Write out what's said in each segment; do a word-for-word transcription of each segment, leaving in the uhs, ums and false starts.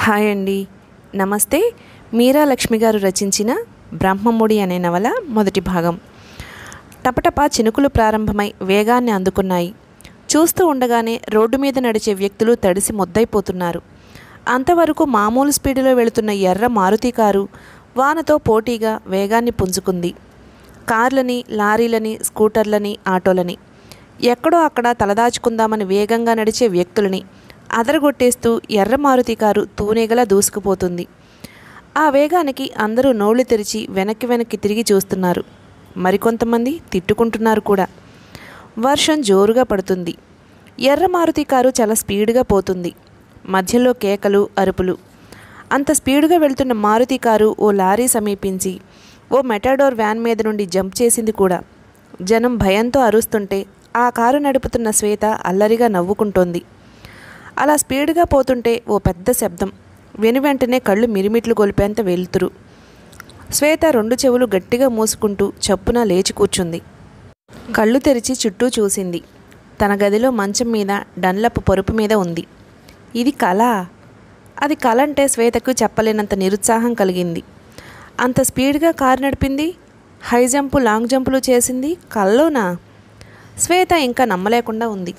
Hi అండి, నమస్తే. మీరా లక్ష్మి గారు రచించిన బ్రహ్మముడి అనే నవల మొదటి భాగం. టపటపా చినుకులు ప్రారంభమై వేగాన్ని అందుకున్నాయి. చూస్తూ ఉండగానే రోడ్డు మీద నడిచే వ్యక్తులు తడిసి ముద్దైపోతున్నారు. అంతవరకు మామూలు స్పీడులో వెళుతున్న ఎర్ర మారుతి కారు వానతో పోటీగా వేగాన్ని పుంజుకుంది. కార్లని, లారీలని, స్కూటర్లని, ఆటోలని, ఎక్కడో అక్కడ తలదాచుకుందామని వేగంగా నడిచే వ్యక్తులని అదరగొట్టేస్తూ ఎర్ర మారుతి కారు తూనెగలా దూసుకుపోతుంది. ఆ వేగానికి అందరూ నోళ్లు తెరిచి వెనక్కి వెనక్కి తిరిగి చూస్తున్నారు. మరికొంతమంది తిట్టుకుంటున్నారు కూడా. వర్షం జోరుగా పడుతుంది. ఎర్ర మారుతి కారు చాలా స్పీడుగా పోతుంది. మధ్యలో కేకలు, అరుపులు. అంత స్పీడుగా వెళ్తున్న మారుతి కారు ఓ లారీ సమీపించి ఓ మెటాడోర్ వ్యాన్ మీద నుండి జంప్ చేసింది కూడా. జనం భయంతో అరుస్తుంటే ఆ కారు నడుపుతున్న శ్వేత అల్లరిగా నవ్వుకుంటోంది. అలా స్పీడ్గా పోతుంటే ఓ పెద్ద శబ్దం. వెను వెంటనే కళ్ళు మిరిమిట్లు గొలిపేంత వెలుతురు. శ్వేత రెండు చెవులు గట్టిగా మూసుకుంటూ చప్పున లేచి కూర్చుంది. కళ్ళు తెరిచి చుట్టూ చూసింది. తన గదిలో మంచం మీద డన్లప్ పరుపు మీద ఉంది. ఇది కళ. అది కళ అంటే శ్వేతకు చెప్పలేనంత నిరుత్సాహం కలిగింది. అంత స్పీడ్గా కారు నడిపింది, హై జంపు, లాంగ్ జంపులు చేసింది కల్లోనా? శ్వేత ఇంకా నమ్మలేకుండా ఉంది.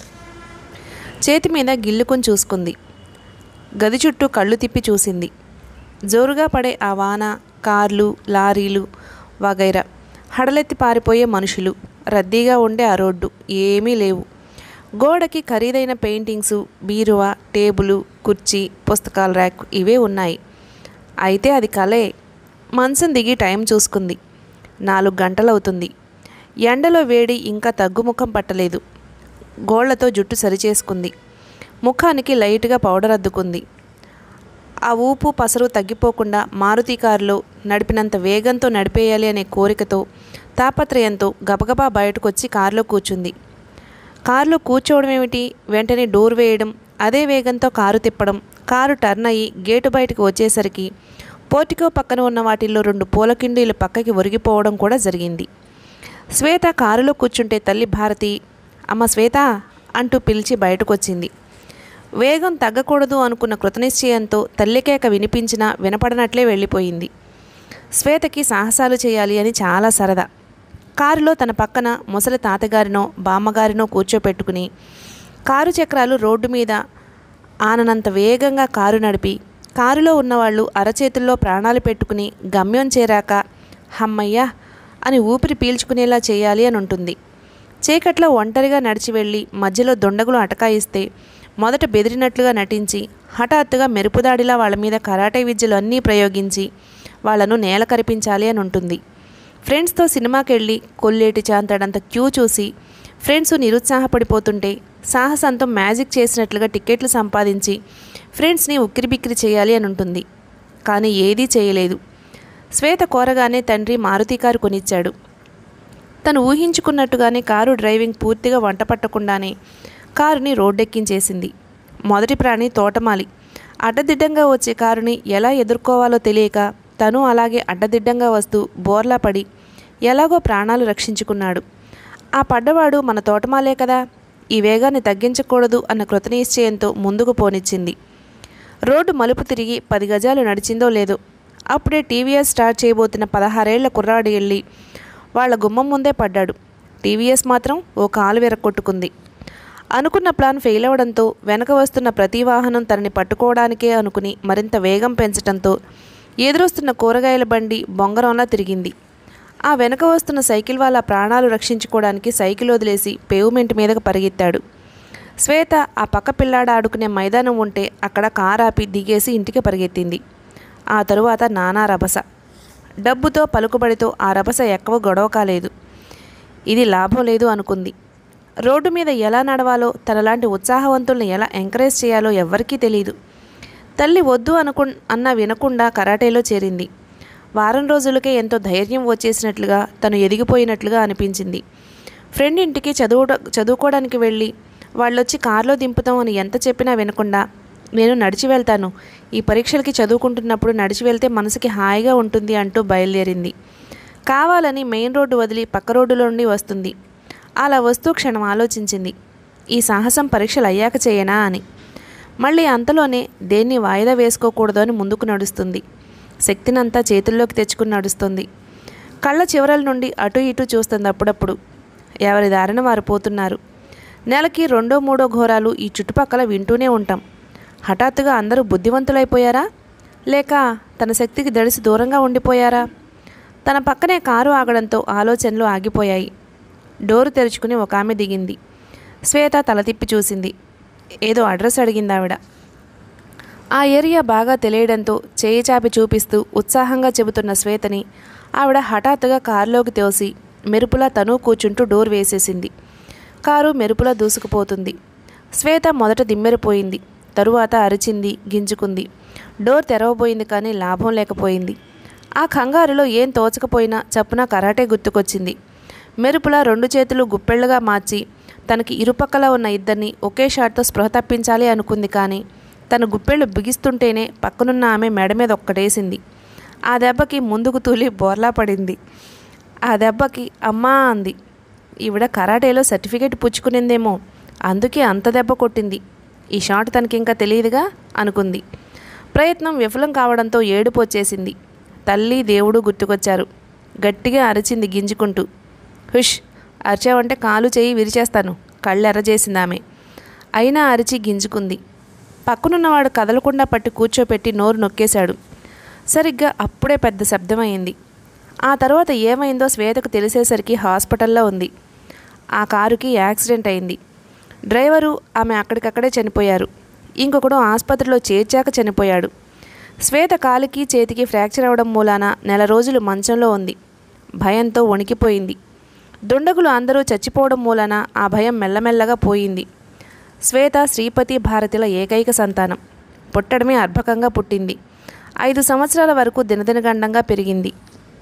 చేతి మీద గిల్లుకొని చూసుకుంది. గది చుట్టూ కళ్ళు తిప్పి చూసింది. జోరుగా పడే ఆ వాన, కార్లు, లారీలు వగైరా, హడలెత్తి పారిపోయే మనుషులు, రద్దీగా ఉండే ఆ రోడ్డు ఏమీ లేవు. గోడకి ఖరీదైన పెయింటింగ్సు, బీరువా, టేబులు, కుర్చీ, పుస్తకాల ర్యాక్ ఇవే ఉన్నాయి. అయితే అది కలే. మంచం దిగి టైం చూసుకుంది. నాలుగు గంటలవుతుంది. ఎండలో వేడి ఇంకా తగ్గుముఖం పట్టలేదు. గోళ్లతో జుట్టు సరిచేసుకుంది. ముఖానికి లైట్గా పౌడర్ అద్దుకుంది. ఆ ఊపు పసరు తగ్గిపోకుండా మారుతి కారులో నడిపినంత వేగంతో నడిపేయాలి అనే కోరికతో, తాపత్రయంతో గబగబా బయటకు వచ్చి కారులో కూర్చుంది. కారులో కూర్చోవడం ఏమిటి, వెంటనే డోర్ వేయడం, అదే వేగంతో కారు తిప్పడం, కారు టర్న్ అయ్యి గేటు బయటకు వచ్చేసరికి పోర్టికో పక్కన ఉన్న వాటిల్లో రెండు పూల కిండీలు పక్కకి ఒరిగిపోవడం కూడా జరిగింది. శ్వేత కారులో కూర్చుంటే తల్లి భారతి అమ్మ శ్వేత అంటూ పిలిచి బయటకొచ్చింది. వేగం తగ్గకూడదు అనుకున్న కృతనిశ్చయంతో తల్లికేక వినిపించినా వినపడనట్లే వెళ్ళిపోయింది. శ్వేతకి సాహసాలు చేయాలి అని చాలా సరదా. కారులో తన పక్కన ముసలి తాతగారినో బామ్మగారినో కూర్చోపెట్టుకుని కారు చక్రాలు రోడ్డు మీద ఆననంత వేగంగా కారు నడిపి, కారులో ఉన్నవాళ్ళు అరచేతుల్లో ప్రాణాలు పెట్టుకుని గమ్యం చేరాక హమ్మయ్యా అని ఊపిరి పీల్చుకునేలా చేయాలి అని ఉంటుంది. చీకట్లో ఒంటరిగా నడిచి వెళ్ళి మధ్యలో దొండగులు అటకాయిస్తే మొదట బెదిరినట్లుగా నటించి హఠాత్తుగా మెరుపుదాడిలా వాళ్ళ మీద కరాటే విద్యలు అన్నీ ప్రయోగించి వాళ్లను నేల కరిపించాలి అని ఉంటుంది. ఫ్రెండ్స్తో సినిమాకి వెళ్ళి కొల్లేటి చాంతాడంత క్యూ చూసి ఫ్రెండ్స్ నిరుత్సాహపడిపోతుంటే సాహసంతో మ్యాజిక్ చేసినట్లుగా టికెట్లు సంపాదించి ఫ్రెండ్స్ని ఉక్కిరిబిక్కిరి చేయాలి అని ఉంటుంది. కానీ ఏదీ చేయలేదు. శ్వేత కోరగానే తండ్రి మారుతి కారు కొనిచ్చాడు. తను ఊహించుకున్నట్టుగానే కారు డ్రైవింగ్ పూర్తిగా వంట పట్టకుండానే కారుని రోడ్డెక్కించేసింది. మొదటి ప్రాణి తోటమాలి. అడ్డదిడ్డంగా వచ్చే కారుని ఎలా ఎదుర్కోవాలో తెలియక తను అలాగే అడ్డదిడ్డంగా వస్తూ బోర్లా పడి ఎలాగో ప్రాణాలు రక్షించుకున్నాడు. ఆ పడ్డవాడు మన తోటమాలే కదా, ఈ వేగాన్ని తగ్గించకూడదు అన్న కృతనిశ్చయంతో ముందుకు పోనిచ్చింది. రోడ్డు మలుపు తిరిగి పది గజాలు నడిచిందో లేదో అప్పుడే టీవీఎస్ స్టార్ట్ చేయబోతున్న పదహారేళ్ల కుర్రాడు వెళ్ళి వాళ్ల గుమ్మం ముందే పడ్డాడు. టీవీఎస్ మాత్రం ఓ కాలు విరక్కొట్టుకుంది. అనుకున్న ప్లాన్ ఫెయిల్ అవడంతో వెనక వస్తున్న ప్రతి వాహనం తనని పట్టుకోవడానికే అనుకుని మరింత వేగం పెంచడంతో ఎదురొస్తున్న కూరగాయల బండి బొంగరంలా తిరిగింది. ఆ వెనక వస్తున్న సైకిల్ వాళ్ళ ప్రాణాలు రక్షించుకోవడానికి సైకిల్ వదిలేసి పేవ్మెంట్ మీదకు పరిగెత్తాడు. శ్వేత ఆ పక్క పిల్లాడ ఆడుకునే మైదానం ఉంటే అక్కడ కారు ఆపి దిగేసి ఇంటికి పరిగెత్తింది. ఆ తరువాత నానా రభస. డబ్బుతో పలుకుబడితో ఆ రభస ఎక్కువ గొడవ కాలేదు. ఇది లాభం లేదు అనుకుంది. రోడ్డు మీద ఎలా నడవాలో, తనలాంటి ఉత్సాహవంతుల్ని ఎలా ఎంకరేజ్ చేయాలో ఎవ్వరికీ తెలియదు. తల్లి వద్దు అనుకు అన్నా వినకుండా కరాటేలో చేరింది. వారం రోజులకే ఎంతో ధైర్యం వచ్చేసినట్లుగా, తను ఎదిగిపోయినట్లుగా అనిపించింది. ఫ్రెండ్ ఇంటికి చదువు చదువుకోవడానికి వెళ్ళి వాళ్ళొచ్చి కారులో దింపుతాం అని ఎంత చెప్పినా వినకుండా నేను నడిచి వెళ్తాను, ఈ పరీక్షలకి చదువుకుంటున్నప్పుడు నడిచి వెళ్తే మనసుకి హాయిగా ఉంటుంది అంటూ బయలుదేరింది. కావాలని మెయిన్ రోడ్డు వదిలి పక్క రోడ్డులో నుండి వస్తుంది. అలా వస్తూ క్షణం ఆలోచించింది, ఈ సాహసం పరీక్షలు అయ్యాక చేయనా అని. మళ్ళీ అంతలోనే దేన్ని వాయిదా వేసుకోకూడదు అని ముందుకు నడుస్తుంది. శక్తినంతా చేతుల్లోకి తెచ్చుకుని నడుస్తుంది. కళ్ళ చివరల నుండి అటు ఇటు చూస్తుంది. అప్పుడప్పుడు ఎవరి దారిన వారు పోతున్నారు. నెలకి రెండో మూడో ఘోరాలు ఈ చుట్టుపక్కల వింటూనే ఉంటాం. హఠాత్తుగా అందరూ బుద్ధివంతులైపోయారా, లేక తన శక్తికి దడిసి దూరంగా ఉండిపోయారా? తన పక్కనే కారు ఆగడంతో ఆలోచనలు ఆగిపోయాయి. డోరు తెరుచుకుని ఒక ఆమె దిగింది. శ్వేత తల తిప్పి చూసింది. ఏదో అడ్రస్ అడిగింది ఆవిడ. ఆ ఏరియా బాగా తెలియడంతో చేయి చాపి చూపిస్తూ ఉత్సాహంగా చెబుతున్న శ్వేతని ఆవిడ హఠాత్తుగా కారులోకి తోసి మెరుపులా తను కూర్చుంటూ డోర్ వేసేసింది. కారు మెరుపులా దూసుకుపోతుంది. శ్వేత మొదట దిమ్మెరిపోయింది. తరువాత అరిచింది, గింజుకుంది. డోర్ తెరవబోయింది, కానీ లాభం లేకపోయింది. ఆ కంగారులో ఏం తోచకపోయినా చప్పున కరాటే గుర్తుకొచ్చింది. మెరుపులా రెండు చేతులు గుప్పెళ్లుగా మార్చి తనకి ఇరుపక్కల ఉన్న ఇద్దరిని ఒకే షాట్తో స్పృహ తప్పించాలి అనుకుంది. కానీ తన గుప్పెళ్ళు బిగిస్తుంటేనే పక్కనున్న ఆమె మెడ మీద ఒక్కటేసింది. ఆ దెబ్బకి ముందుకు తూలి బోర్లా పడింది. ఆ దెబ్బకి అమ్మా అంది. ఈవిడ కరాటేలో సర్టిఫికేట్ పుచ్చుకునిందేమో, అందుకే అంత దెబ్బ కొట్టింది. ఈ షాట్ తనకి ఇంకా తెలియదుగా అనుకుంది. ప్రయత్నం విఫలం కావడంతో ఏడుపు వచ్చేసింది. తల్లి దేవుడు గుర్తుకొచ్చారు. గట్టిగా అరిచింది గింజుకుంటూ. హుష్, అరిచావంటే కాలు చేయి విరిచేస్తాను, కళ్ళెర్రజేసింది ఆమె. అయినా అరిచి గింజుకుంది. పక్కనున్నవాడు కదలకుండా పట్టి కూర్చోపెట్టి నోరు నొక్కేశాడు. సరిగ్గా అప్పుడే పెద్ద శబ్దమైంది. ఆ తర్వాత ఏమైందో శ్వేతకు తెలిసేసరికి హాస్పిటల్లో ఉంది. ఆ కారుకి యాక్సిడెంట్ అయింది. డ్రైవరు ఆమె అక్కడికక్కడే చనిపోయారు. ఇంకొకడు ఆసుపత్రిలో చేర్చాక చనిపోయాడు. శ్వేత కాలికి చేతికి ఫ్రాక్చర్ అవ్వడం మూలాన నెల రోజులు మంచంలో ఉంది. భయంతో వణికిపోయింది. దుండగులు అందరూ చచ్చిపోవడం మూలాన ఆ భయం మెల్లమెల్లగా పోయింది. శ్వేత శ్రీపతి భారతిల ఏకైక సంతానం. పుట్టడమే అర్భకంగా పుట్టింది. ఐదు సంవత్సరాల వరకు దినదినగండంగా పెరిగింది.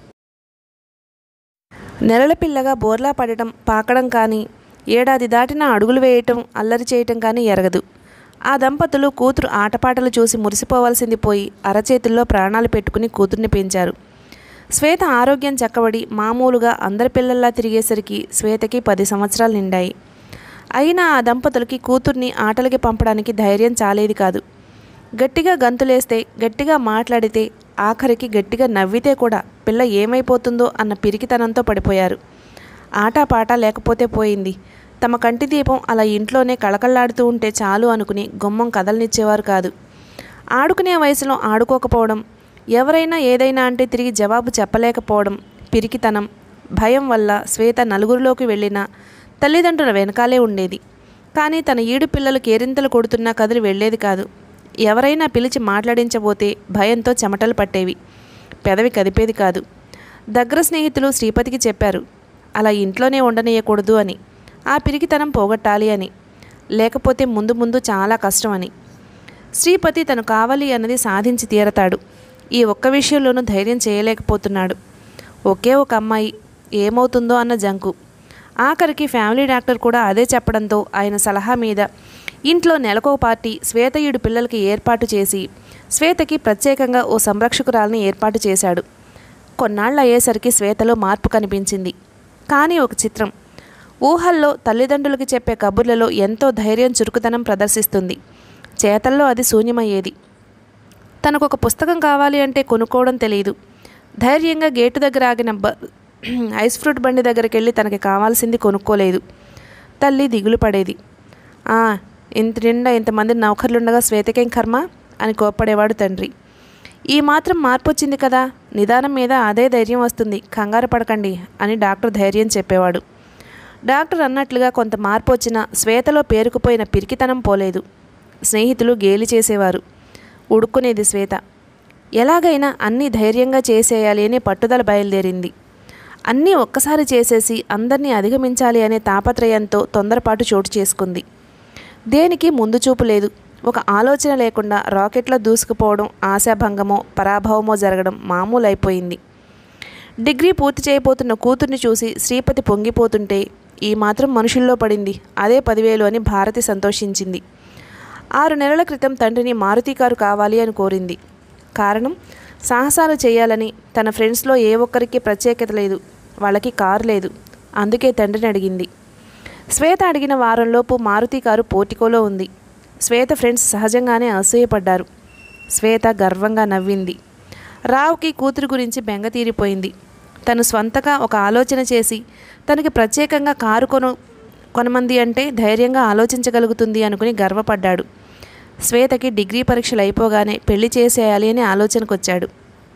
నెలల పిల్లగా బోర్లా పడటం, పాకడం కానీ, ఏడాది దాటినా అడుగులు వేయటం, అల్లరి చేయటం కానీ ఎరగదు. ఆ దంపతులు కూతురు ఆటపాటలు చూసి మురిసిపోవాల్సింది పోయి అరచేతుల్లో ప్రాణాలు పెట్టుకుని కూతుర్ని పెంచారు. శ్వేత ఆరోగ్యం చక్కబడి మామూలుగా అందరి పిల్లల్లా తిరిగేసరికి శ్వేతకి పది సంవత్సరాలు నిండాయి. అయినా ఆ దంపతులకి కూతుర్ని ఆటలకి పంపడానికి ధైర్యం చాలేది కాదు. గట్టిగా గంతులేస్తే, గట్టిగా మాట్లాడితే, ఆఖరికి గట్టిగా నవ్వితే కూడా పిల్ల ఏమైపోతుందో అన్న పిరికితనంతో పడిపోయారు. ఆటపాట లేకపోతే పోయింది. తమ కంటి దీపం అలా ఇంట్లోనే కళకళలాడుతూ ఉంటే చాలు అనుకుని గుమ్మం కదలనిచ్చేవారు కాదు. ఆడుకునే వయసులో ఆడుకోకపోవడం, ఎవరైనా ఏదైనా అంటే తిరిగి జవాబు చెప్పలేకపోవడం, పిరికితనం, భయం వల్ల శ్వేత నలుగురిలోకి వెళ్ళినా తల్లిదండ్రుల వెనకాలే ఉండేది. కానీ తన ఈడు పిల్లలు కేరింతలు కొడుతున్నా కదిలి వెళ్ళేది కాదు. ఎవరైనా పిలిచి మాట్లాడించబోతే భయంతో చెమటలు పట్టేవి. పెదవి కదిపేది కాదు. దగ్గర స్నేహితులు శ్రీపతికి చెప్పారు, అలా ఇంట్లోనే ఉండనీయకూడదు అని, ఆ పిరికితనం పోగొట్టాలి అని, లేకపోతే ముందు ముందు చాలా కష్టం అని. శ్రీపతి తను కావాలి అన్నది సాధించి తీరతాడు. ఈ ఒక్క విషయంలోనూ ధైర్యం చేయలేకపోతున్నాడు. ఒకే ఒక అమ్మాయి, ఏమవుతుందో అన్న జంకు. ఆఖరికి ఫ్యామిలీ డాక్టర్ కూడా అదే చెప్పడంతో ఆయన సలహా మీద ఇంట్లో నెలకో పార్టీ శ్వేతయుడి పిల్లలకి ఏర్పాటు చేసి శ్వేతకి ప్రత్యేకంగా ఓ సంరక్షకురాలని ఏర్పాటు చేశాడు. కొన్నాళ్ళు అయ్యేసరికి శ్వేతలో మార్పు కనిపించింది. కానీ ఒక చిత్రం. ఊహల్లో తల్లిదండ్రులకి చెప్పే కబుర్లలో ఎంతో ధైర్యం, చురుకుతనం ప్రదర్శిస్తుంది. చేతల్లో అది శూన్యమయ్యేది. తనకు ఒక పుస్తకం కావాలి అంటే కొనుక్కోవడం తెలియదు. ధైర్యంగా గేటు దగ్గర ఆగిన బ ఐస్ ఫ్రూట్ బండి దగ్గరికి వెళ్ళి తనకి కావాల్సింది కొనుక్కోలేదు. తల్లి దిగులు పడేది. ఇంత నిండా ఇంతమంది నౌకర్లుండగా శ్వేతకేం కర్మ అని కోప్పడేవాడు తండ్రి. ఈ మాత్రం మార్పు వచ్చింది కదా, నిదానం మీద అదే ధైర్యం వస్తుంది, కంగారు పడకండి అని డాక్టర్ ధైర్యం చెప్పేవాడు. డాక్టర్ అన్నట్లుగా కొంత మార్పు వచ్చినా శ్వేతలో పేరుకుపోయిన పిరికితనం పోలేదు. స్నేహితులు గేలి చేసేవారు. ఉడుక్కునేది శ్వేత. ఎలాగైనా అన్నీ ధైర్యంగా చేసేయాలి అనే పట్టుదల బయలుదేరింది. అన్నీ ఒక్కసారి చేసేసి అందరినీ అధిగమించాలి అనే తాపత్రయంతో తొందరపాటు చోటు చేసుకుంది. దేనికి ముందు చూపు లేదు. ఒక ఆలోచన లేకుండా రాకెట్లో దూసుకుపోవడం, ఆశాభంగమో పరాభవమో జరగడం మామూలు అయిపోయింది. డిగ్రీ పూర్తి చేయబోతున్న కూతుర్ని చూసి శ్రీపతి పొంగిపోతుంటే ఈ మాత్రం మనుషుల్లో పడింది, అదే పదివేలు అని భారతి సంతోషించింది. ఆరు నెలల క్రితం తండ్రిని మారుతి కారు కావాలి అని కోరింది. కారణం, సాహసాలు చేయాలని. తన ఫ్రెండ్స్లో ఏ ఒక్కరికి ప్రత్యేకత లేదు, వాళ్ళకి కారు లేదు. అందుకే తండ్రిని అడిగింది. శ్వేత అడిగిన వారంలోపు మారుతి కారు పోర్టికోలో ఉంది. శ్వేత ఫ్రెండ్స్ సహజంగానే అసూయపడ్డారు. శ్వేత గర్వంగా నవ్వింది. రావుకి కూతురు గురించి బెంగ తీరిపోయింది. తను స్వంతగా ఒక ఆలోచన చేసి తనకి ప్రత్యేకంగా కారు కొను కొనమంది అంటే ధైర్యంగా ఆలోచించగలుగుతుంది అనుకుని గర్వపడ్డాడు. శ్వేతకి డిగ్రీ పరీక్షలు అయిపోగానే పెళ్లి చేసేయాలి అని ఆలోచనకొచ్చాడు.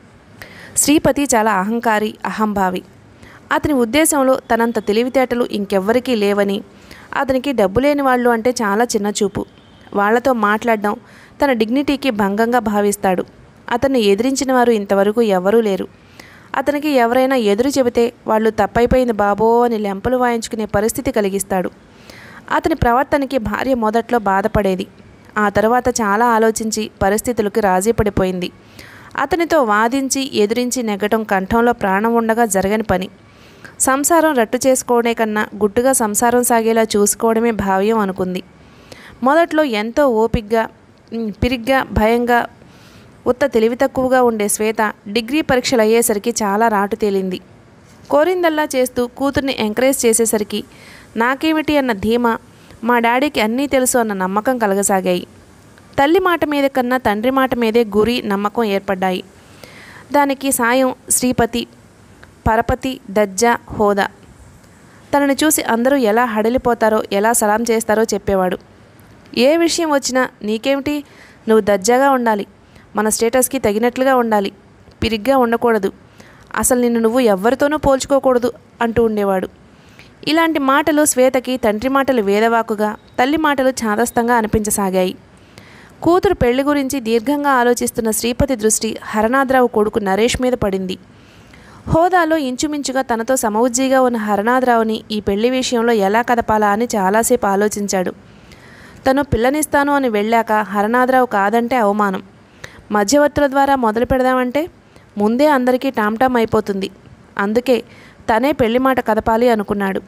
శ్రీపతి చాలా అహంకారి, అహంభావి. అతని ఉద్దేశంలో తనంత తెలివితేటలు ఇంకెవ్వరికీ లేవని, అతనికి డబ్బు లేని వాళ్ళు అంటే చాలా చిన్నచూపు, వాళ్లతో మాట్లాడడం తన డిగ్నిటీకి భంగంగా భావిస్తాడు. అతన్ని ఎదిరించిన వారు ఇంతవరకు ఎవరూ లేరు. అతనికి ఎవరైనా ఎదురు చెబితే వాళ్ళు తప్పైపోయింది బాబో అని లెంపలు వాయించుకునే పరిస్థితి కలిగిస్తాడు. అతని ప్రవర్తనకి భార్య మొదట్లో బాధపడేది. ఆ తర్వాత చాలా ఆలోచించి పరిస్థితులకు రాజీ పడిపోయింది. అతనితో వాదించి ఎదిరించి నెగ్గటం కంఠంలో ప్రాణం ఉండగా జరగని పని. సంసారం రట్టు చేసుకోవడే కన్నా గుట్టుగా సంసారం సాగేలా చూసుకోవడమే భావ్యం అనుకుంది. మొదట్లో ఎంతో ఓపిగ్గా, పిరిగ్గా, భయంగా, ఉత్త తెలివి తక్కువగా ఉండే శ్వేత డిగ్రీ పరీక్షలు అయ్యేసరికి చాలా రాటు తేలింది. కోరిందల్లా చేస్తూ కూతుర్ని ఎంకరేజ్ చేసేసరికి నాకేమిటి అన్న ధీమా, మా డాడీకి అన్నీ తెలుసు అన్న నమ్మకం కలగసాగాయి. తల్లి మాట మీద కన్నా తండ్రి మాట మీదే గురి, నమ్మకం ఏర్పడ్డాయి. దానికి సాయం శ్రీపతి, పరపతి, దజ్జా, హోదా. తనని చూసి అందరూ ఎలా హడలిపోతారో, ఎలా సలాం చేస్తారో చెప్పేవాడు. ఏ విషయం వచ్చినా నీకేమిటి, నువ్వు దజ్జాగా ఉండాలి, మన స్టేటస్కి తగినట్లుగా ఉండాలి, పిరిగ్గా ఉండకూడదు, అసలు నిన్ను నువ్వు ఎవ్వరితోనూ పోల్చుకోకూడదు అంటూ ఉండేవాడు. ఇలాంటి మాటలు శ్వేతకి తండ్రి మాటలు వేదవాకుగా, తల్లి మాటలు ఛాదస్తంగా అనిపించసాగాయి. కూతురు పెళ్లి గురించి దీర్ఘంగా ఆలోచిస్తున్న శ్రీపతి దృష్టి హరనాథరావు కొడుకు నరేష్ మీద పడింది. హోదాలో ఇంచుమించుగా తనతో సమవుజ్జీగా ఉన్న హరనాథరావుని ఈ పెళ్లి విషయంలో ఎలా కదపాలా అని చాలాసేపు ఆలోచించాడు. తను పిల్లనిస్తాను అని వెళ్ళాక హరనాథరావు కాదంటే అవమానం. మధ్యవర్తుల ద్వారా మొదలు పెడదామంటే ముందే అందరికీ టామ్టామ్ అయిపోతుంది. అందుకే తనే పెళ్లి మాట కదపాలి అనుకున్నాడు.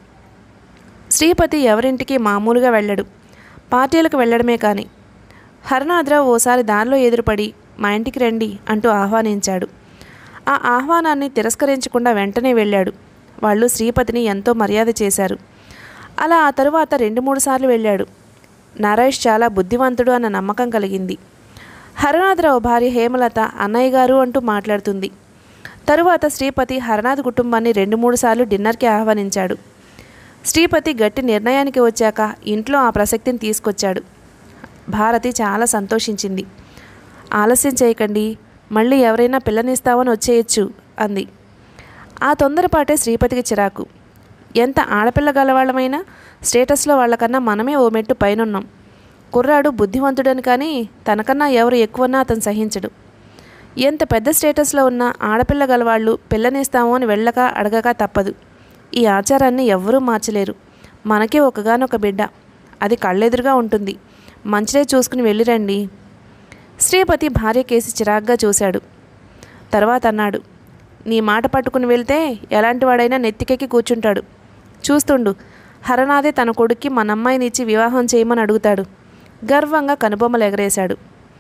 శ్రీపతి ఎవరింటికి మామూలుగా వెళ్ళడు, పార్టీలకు వెళ్ళడమే కానీ. హరనాథరావు ఓసారి దారిలో ఎదురుపడి మా ఇంటికి రండి అంటూ ఆహ్వానించాడు. ఆ ఆహ్వానాన్ని తిరస్కరించకుండా వెంటనే వెళ్ళాడు. వాళ్ళు శ్రీపతిని ఎంతో మర్యాద చేశారు. అలా ఆ తరువాత రెండు మూడు సార్లు వెళ్ళాడు. నరేష్ చాలా బుద్ధివంతుడు అన్న నమ్మకం కలిగింది. హరనాథరావు భార్య హేమలత అన్నయ్య గారు అంటూ మాట్లాడుతుంది. తరువాత శ్రీపతి హరనాథ్ కుటుంబాన్ని రెండు మూడు సార్లు డిన్నర్కి ఆహ్వానించాడు. శ్రీపతి గట్టి నిర్ణయానికి వచ్చాక ఇంట్లో ఆ ప్రసక్తిని తీసుకొచ్చాడు. భారతి చాలా సంతోషించింది. ఆలస్యం చేయకండి, మళ్ళీ ఎవరైనా పిల్లనిస్తామని వచ్చేయచ్చు అంది. ఆ తొందరపాటే శ్రీపతికి చిరాకు. ఎంత ఆడపిల్ల గలవాళ్ళమైనా స్టేటస్లో వాళ్ళకన్నా మనమే ఓ మెట్టు పైనున్నాం. కుర్రాడు బుద్ధివంతుడని కానీ తనకన్నా ఎవరు ఎక్కువన్నా అతను సహించడు. ఎంత పెద్ద స్టేటస్లో ఉన్న ఆడపిల్ల గలవాళ్ళు పిల్లనిస్తాము అని వెళ్ళక అడగక తప్పదు. ఈ ఆచారాన్ని ఎవ్వరూ మార్చలేరు. మనకే ఒకగానొక బిడ్డ, అది కళ్ళెదురుగా ఉంటుంది, మంచిదే చూసుకుని వెళ్ళిరండి. శ్రీపతి భార్య కేసి చిరాగ్గా చూశాడు. తర్వాత అన్నాడు, నీ మాట పట్టుకుని వెళ్తే ఎలాంటి వాడైనా నెత్తికెక్కి కూర్చుంటాడు. చూస్తుండు, హరనాథే తన కొడుక్కి మన అమ్మాయిని ఇచ్చి వివాహం చేయమని అడుగుతాడు. గర్వంగా కనుబొమ్మలు ఎగరేశాడు.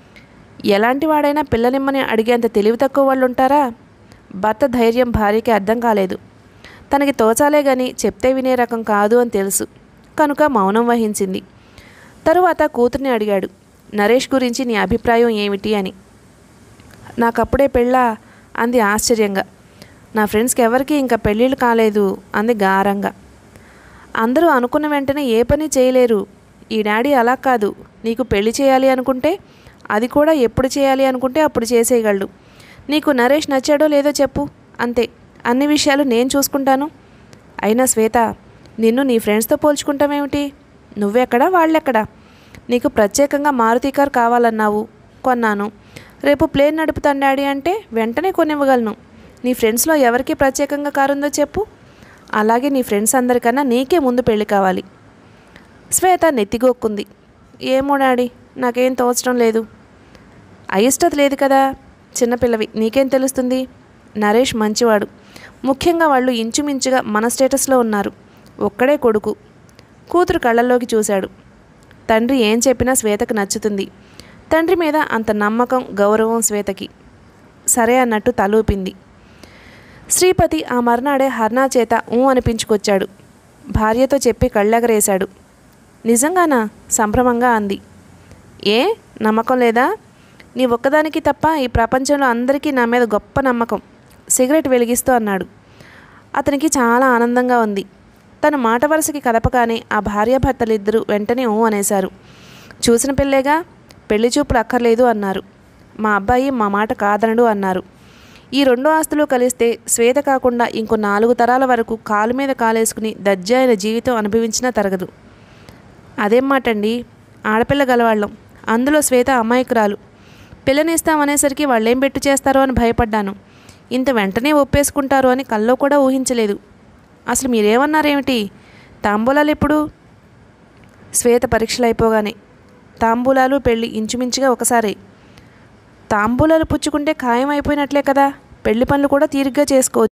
ఎలాంటి వాడైనా పిల్లనిమ్మని అడిగేంత తెలివి తక్కువ వాళ్ళు ఉంటారా? భర్త ధైర్యం భార్యకి అర్థం కాలేదు. తనకి తోచాలే గాని చెప్తే వినే రకం కాదు అని తెలుసు కనుక మౌనం వహించింది. తరువాత కూతుర్ని అడిగాడు, నరేష్ గురించి నీ అభిప్రాయం ఏమిటి అని. నాకప్పుడే పెళ్ళా అంది ఆశ్చర్యంగా. నా ఫ్రెండ్స్కి ఎవరికి ఇంకా పెళ్ళిళ్ళు కాలేదు అంది గారంగా. అందరూ అనుకున్న వెంటనే ఏ పని చేయలేరు. ఈ డాడీ అలా కాదు, నీకు పెళ్లి చేయాలి అనుకుంటే అది కూడా ఎప్పుడు చేయాలి అనుకుంటే అప్పుడు చేసేయగలడు. నీకు నరేష్ నచ్చాడో లేదో చెప్పు, అంతే, అన్ని విషయాలు నేను చూసుకుంటాను. అయినా శ్వేత, నిన్ను నీ ఫ్రెండ్స్తో పోల్చుకుంటామేమిటి? నువ్వెక్కడా వాళ్ళెక్కడా? నీకు ప్రత్యేకంగా మారుతి కార్ కావాలన్నావు, కొన్నాను. రేపు ప్లేన్ నడుపుతాను డాడీ అంటే వెంటనే కొనివ్వగలను. నీ ఫ్రెండ్స్లో ఎవరికి ప్రత్యేకంగా కారు ఉందో చెప్పు. అలాగే నీ ఫ్రెండ్స్ అందరికన్నా నీకే ముందు పెళ్ళి కావాలి. శ్వేత నెత్తిగోక్కుంది. ఏమో డాడీ, నాకేం తోచడం లేదు. అయిష్టత లేదు కదా, చిన్నపిల్లవి, నీకేం తెలుస్తుంది? నరేష్ మంచివాడు. ముఖ్యంగా వాళ్ళు ఇంచుమించుగా మన స్టేటస్లో ఉన్నారు. ఒక్కడే కొడుకు. కూతురు కళ్ళల్లోకి చూశాడు. తండ్రి ఏం చెప్పినా శ్వేతకు నచ్చుతుంది. తండ్రి మీద అంత నమ్మకం, గౌరవం శ్వేతకి. సరే అన్నట్టు తలూపింది. శ్రీపతి ఆ మర్నాడే హర్నా చేత ఊ అనిపించుకొచ్చాడు. భార్యతో చెప్పి కళ్ళెగరేశాడు. నిజంగానా? సంభ్రమంగా అంది. ఏ నమ్మకం లేదా? నీ ఒక్కదానికి తప్ప ఈ ప్రపంచంలో అందరికీ నా మీద గొప్ప నమ్మకం సిగరెట్ వెలిగిస్తూ అన్నాడు. అతనికి చాలా ఆనందంగా ఉంది. తన మాట వరుసకి కదపగానే ఆ భార్యాభర్తలిద్దరూ వెంటనే ఊ అనేశారు. చూసిన పిల్లేగా, పెళ్లి చూపులు అక్కర్లేదు అన్నారు. మా అబ్బాయి మా మాట కాదనడు అన్నారు. ఈ రెండు ఆస్తులు కలిస్తే శ్వేత కాకుండా ఇంకో నాలుగు తరాల వరకు కాలు మీద కాలేసుకుని దజ్జాయిన జీవితం అనుభవించినా తరగదు. అదేం మాటండి, ఆడపిల్ల గలవాళ్ళం, అందులో శ్వేత అమాయకురాలు. పిల్లనిస్తామనేసరికి వాళ్ళేం బెట్టు చేస్తారో అని భయపడ్డాను. ఇంత వెంటనే ఒప్పేసుకుంటారు అని కల్లో కూడా ఊహించలేదు. అసలు మీరేమన్నారేమిటి? తాంబూలాలు ఎప్పుడు? శ్వేత పరీక్షలు అయిపోగానే. తాంబూలాలు పెళ్ళి ఇంచుమించుగా ఒకసారి. తాంబూలాలు పుచ్చుకుంటే ఖాయం అయిపోయినట్లే కదా, పెళ్లి పనులు కూడా తీరిగ్గా చేసుకోవచ్చు.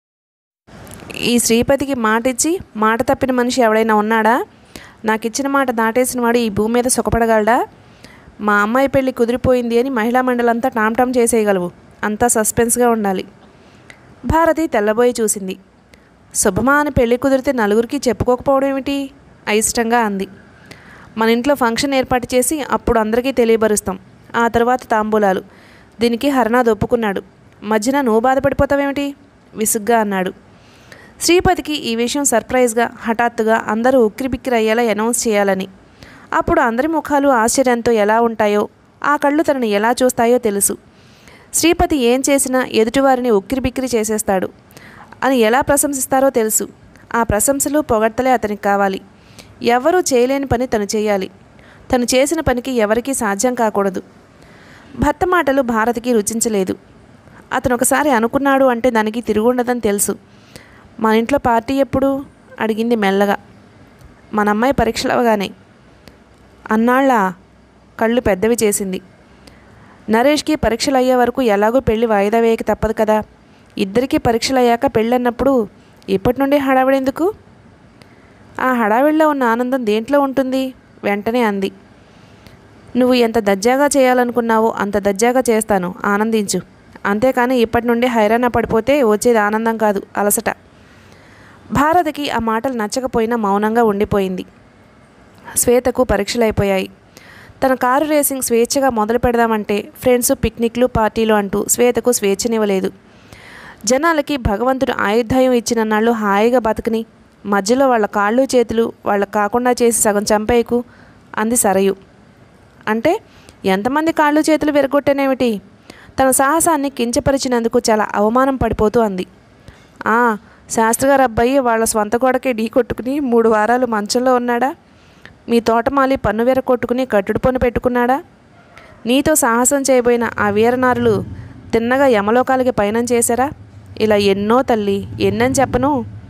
ఈ శ్రీపతికి మాట ఇచ్చి మాట తప్పిన మనిషి ఎవడైనా ఉన్నాడా? నాకు ఇచ్చిన మాట దాటేసిన వాడు ఈ భూమి మీద సుఖపడగలడా? మా అమ్మాయి పెళ్ళి కుదిరిపోయింది అని మహిళా మండలంతా టామ్టామ్ చేసేయగలవు. అంతా సస్పెన్స్గా ఉండాలి. భారతి తెల్లబోయి చూసింది. శుభమా అని పెళ్ళి కుదిరితే నలుగురికి చెప్పుకోకపోవడం ఏమిటి? అయిష్టంగా అంది. మన ఇంట్లో ఫంక్షన్ ఏర్పాటు చేసి అప్పుడు అందరికీ తెలియబరుస్తాం. ఆ తర్వాత తాంబూలాలు. దీనికి హరనాథ్ ఒప్పుకున్నాడు. మధ్యన నువ్వు బాధపడిపోతావేమిటి? విసుగ్గా అన్నాడు. శ్రీపతికి ఈ విషయం సర్ప్రైజ్గా, హఠాత్తుగా అందరూ ఉక్కిరిబిక్కిరి అయ్యేలా అనౌన్స్ చేయాలని. అప్పుడు అందరి ముఖాలు ఆశ్చర్యంతో ఎలా ఉంటాయో, ఆ కళ్ళు తనని ఎలా చూస్తాయో తెలుసు. శ్రీపతి ఏం చేసినా ఎదుటివారిని ఉక్కిరిబిక్కిరి చేసేస్తాడు అని ఎలా ప్రశంసిస్తారో తెలుసు. ఆ ప్రశంసలు పొగడ్తలే అతనికి కావాలి. ఎవరూ చేయలేని పని తను చేయాలి. తను చేసిన పనికి ఎవరికీ సాధ్యం కాకూడదు. భర్త మాటలు భారతికి రుచించలేదు. అతను ఒకసారి అనుకున్నాడు అంటే దానికి తిరుగుండదని తెలుసు. మన ఇంట్లో పార్టీ ఎప్పుడు? అడిగింది మెల్లగా. మన అమ్మాయి పరీక్షలు అవగానే. అన్నాళ్ళ కళ్ళు పెద్దవి చేసింది. నరేష్కి పరీక్షలు అయ్యే వరకు ఎలాగో పెళ్లి వాయిదా వేయక తప్పదు కదా. ఇద్దరికీ పరీక్షలు అయ్యాక పెళ్ళన్నప్పుడు ఇప్పటి నుండి హడావిడెందుకు? ఆ హడావిడిలో ఉన్న ఆనందం దేంట్లో ఉంటుంది? వెంటనే అంది. నువ్వు ఎంత దజ్జాగా చేయాలనుకున్నావో అంత దజ్జాగా చేస్తాను, ఆనందించు. అంతేకాని ఇప్పటి నుండి హైరాణ పడిపోతే వచ్చేది ఆనందం కాదు, అలసట. భారతికి ఆ మాటలు నచ్చకపోయినా మౌనంగా ఉండిపోయింది. శ్వేతకు పరీక్షలు అయిపోయాయి. తన కారు రేసింగ్ స్వేచ్ఛగా మొదలు పెడదామంటే ఫ్రెండ్స్ పిక్నిక్లు పార్టీలు అంటూ శ్వేతకు స్వేచ్ఛనివ్వలేదు. జనాలకి భగవంతుడు ఆయుర్దాయం ఇచ్చిన నాళ్ళు హాయిగా బతుకుని మధ్యలో వాళ్ళ కాళ్ళు చేతులు వాళ్ళకు కాకుండా చేసి సగం చంపేయకు అంది సరయు. అంటే ఎంతమంది కాళ్ళు చేతులు విరగొట్టేనేమిటి? తన సాహసాన్ని కించపరిచినందుకు చాలా అవమానం పడిపోతూ అంది. ఆ శాస్త్రిగారు అబ్బాయి వాళ్ళ స్వంత గోడకే ఢీ కొట్టుకుని మూడు వారాలు మంచంలో ఉన్నాడా? మీ తోటమాలి పన్ను వీర కొట్టుకుని కట్టుడు పన్ను పెట్టుకున్నాడా? నీతో సాహసం చేయబోయిన ఆ వీరనారులు తిన్నగా యమలోకాలకి పయనం చేశారా? ఇలా ఎన్నో తల్లి, ఎన్నని చెప్పను.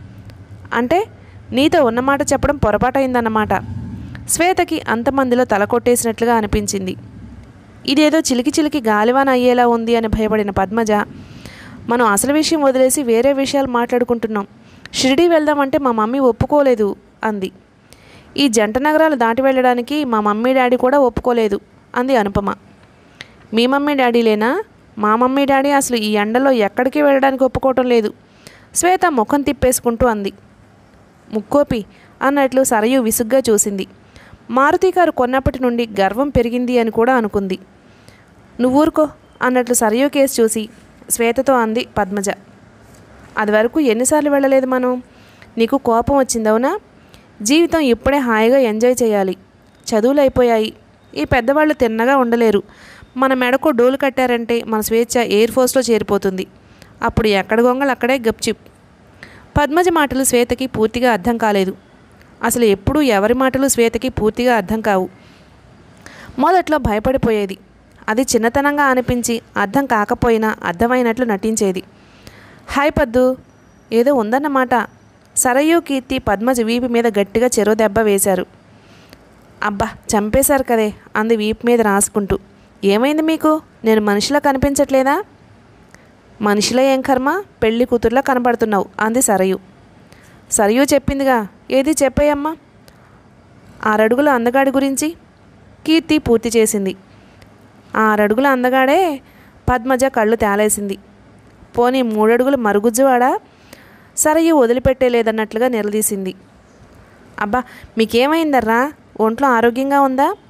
అంటే నీతో ఉన్నమాట చెప్పడం పొరపాటైందన్నమాట. శ్వేతకి అంతమందిలో తల కొట్టేసినట్లుగా అనిపించింది. ఇదేదో చిలికి చిలికి గాలివాన అయ్యేలా ఉంది అని భయపడిన పద్మజ, మనం అసలు విషయం వదిలేసి వేరే విషయాలు మాట్లాడుకుంటున్నాం. షిరిడీ వెళ్దామంటే మా మమ్మీ ఒప్పుకోలేదు అంది. ఈ జంట నగరాలు దాటి వెళ్ళడానికి మా మమ్మీ డాడీ కూడా ఒప్పుకోలేదు అంది అనుపమ. మీ మమ్మీ డాడీలేనా? మా మమ్మీ డాడీ అసలు ఈ ఎండలో ఎక్కడికి వెళ్ళడానికి ఒప్పుకోవటం లేదు. శ్వేత ముఖం తిప్పేసుకుంటూ అంది. ముక్కోపి అన్నట్లు సరయు విసుగ్గా చూసింది. మారుతి కారు కొన్నప్పటి నుండి గర్వం పెరిగింది అని కూడా అనుకుంది. నువ్వూరుకో అన్నట్లు సరయు కేసు చూసి శ్వేతతో అంది పద్మజ. అది వరకు ఎన్నిసార్లు వెళ్ళలేదు మనం? నీకు కోపం వచ్చిందవునా? జీవితం ఇప్పుడే హాయిగా ఎంజాయ్ చేయాలి. చదువులు అయిపోయాయి. ఈ పెద్దవాళ్ళు తిన్నగా ఉండలేరు. మన మెడకు డోలు కట్టారంటే మన స్వేచ్ఛ ఎయిర్ ఫోర్స్లో చేరిపోతుంది. అప్పుడు ఎక్కడ గొంగలు అక్కడే గప్చిప్. పద్మజ మాటలు శ్వేతకి పూర్తిగా అర్థం కాలేదు. అసలు ఎప్పుడూ ఎవరి మాటలు శ్వేతకి పూర్తిగా అర్థం కావు. మొదట్లో భయపడిపోయేది. అది చిన్నతనంగా అనిపించి అర్థం కాకపోయినా అర్థమైనట్లు నటించేది. హాయ్ పద్దు, ఏదో ఉందన్నమాట. సరయు కీర్తి పద్మజ వీపు మీద గట్టిగా చెరో దెబ్బ వేశారు. అబ్బా చంపేశారు కదే అంది వీపు మీద రాసుకుంటూ. ఏమైంది మీకు? నేను మనిషిలా కనిపించట్లేదా? మనిషిలో ఏం కర్మ, పెళ్లి కూతుర్లా కనబడుతున్నావు అంది సరయు. సరయు చెప్పిందిగా, ఏది చెప్పేయమ్మా. ఆరడుగుల అందగాడి గురించి కీర్తి పూర్తి చేసింది. ఆరడుగుల అందగాడే. పద్మజ కళ్ళు తేలేసింది. పోనీ మూడడుగులు మరుగుజ్జువాడా? సరయు వదిలిపెట్టేలేదన్నట్లుగా నిలదీసింది. అబ్బా మీకేమైందర్రా? ఒంట్లో ఆరోగ్యంగా ఉందా?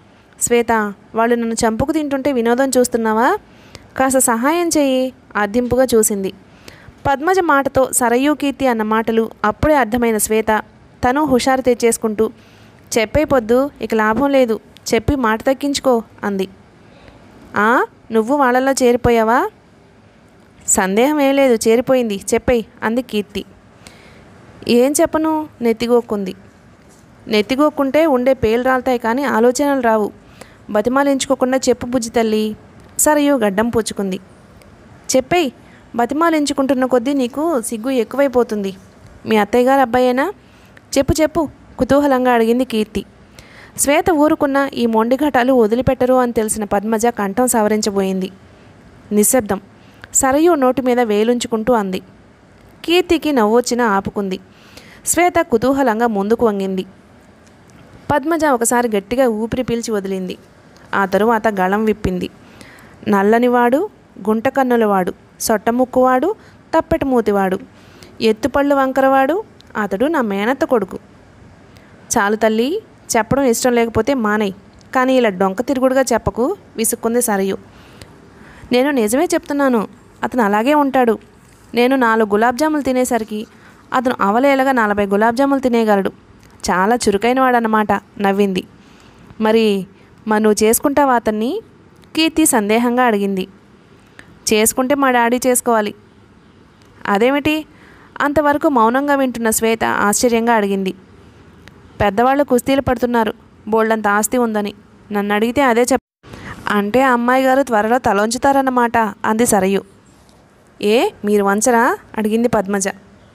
శ్వేత, వాళ్ళు నన్ను చంపుకు తింటుంటే వినోదం చూస్తున్నావా? కాస్త సహాయం చెయ్యి అర్థింపుగా చూసింది. పద్మజ మాటతో సరయూ కీర్తి అన్న మాటలు అప్పుడే అర్థమైన శ్వేత తను హుషారు తెచ్చేసుకుంటూ, చెప్పే పొద్దు, ఇక లాభం లేదు, చెప్పి మాట తగ్గించుకో అంది. ఆ, నువ్వు వాళ్ళల్లో చేరిపోయావా? సందేహం ఏం లేదు, చేరిపోయింది, చెప్పేయి అంది కీర్తి. ఏం చెప్పను? నెత్తిగోక్కుంది. నెత్తిగోక్కుంటే ఉండే పేలు రాలుతాయి కానీ ఆలోచనలు రావు. బతిమాలించుకోకుండా చెప్పు బుజ్జి తల్లి. సరయు గడ్డం పుచ్చుకుంది. చెప్పేయి. బతిమాలించుకుంటున్న కొద్దీ నీకు సిగ్గు ఎక్కువైపోతుంది. మీ అత్తయ్య గారు అబ్బాయేనా? చెప్పు చెప్పు కుతూహలంగా అడిగింది కీర్తి. శ్వేత ఊరుకున్న ఈ మొండిఘటాలు వదిలిపెట్టరు అని తెలిసిన పద్మజ కంఠం సవరించబోయింది. నిశ్శబ్దం. సరయు నోటి మీద వేలుంచుకుంటూ అంది. కీర్తికి నవ్వొచ్చినా ఆపుకుంది. శ్వేత కుతూహలంగా ముందుకు వంగింది. పద్మజ ఒకసారి గట్టిగా ఊపిరి పీల్చి వదిలింది. ఆ తరువాత గళం విప్పింది. నల్లనివాడు, గుంటకన్నులవాడు, సొట్టముక్కువాడు, తప్పెట మూతివాడు, ఎత్తుపళ్ళు వంకరవాడు, అతడు నా మేనత్త కొడుకు. చాలు తల్లి, చెప్పడం ఇష్టం లేకపోతే మానేయ్, కానీ ఇలా డొంక తిరుగుడుగా చెప్పకు విసుక్కుంది సరయు. నేను నిజమే చెప్తున్నాను, అతను అలాగే ఉంటాడు. నేను నాలుగు గులాబ్ జాములు తినేసరికి అతను అవలేలగా నలభై గులాబ్ జాములు తినేయగలడు. చాలా చురుకైనవాడన్నమాట నవ్వింది. మరి మరి నువ్వు చేసుకుంటావా అతన్ని? కీర్తి సందేహంగా అడిగింది. చేసుకుంటే మా డాడీ చేసుకోవాలి. అదేమిటి? అంతవరకు మౌనంగా వింటున్న శ్వేత ఆశ్చర్యంగా అడిగింది. పెద్దవాళ్ళు కుస్తీలు పడుతున్నారు, బోల్డంత ఆస్తి ఉందని. నన్ను అడిగితే అదే చెప్ అంటే అమ్మాయి గారు త్వరలో తలొంచుతారన్నమాట అంది సరయు. ఏ మీరు వంచరా అడిగింది పద్మజ.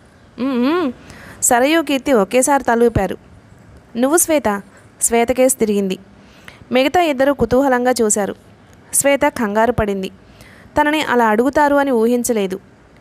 సరయు కీర్తి ఒకేసారి తలూపారు. నువ్వు శ్వేత? శ్వేతకేసి తిరిగింది. మిగతా ఇద్దరు కుతూహలంగా చూశారు. శ్వేత కంగారు పడింది. తనని అలా అడుగుతారు అని ఊహించలేదు.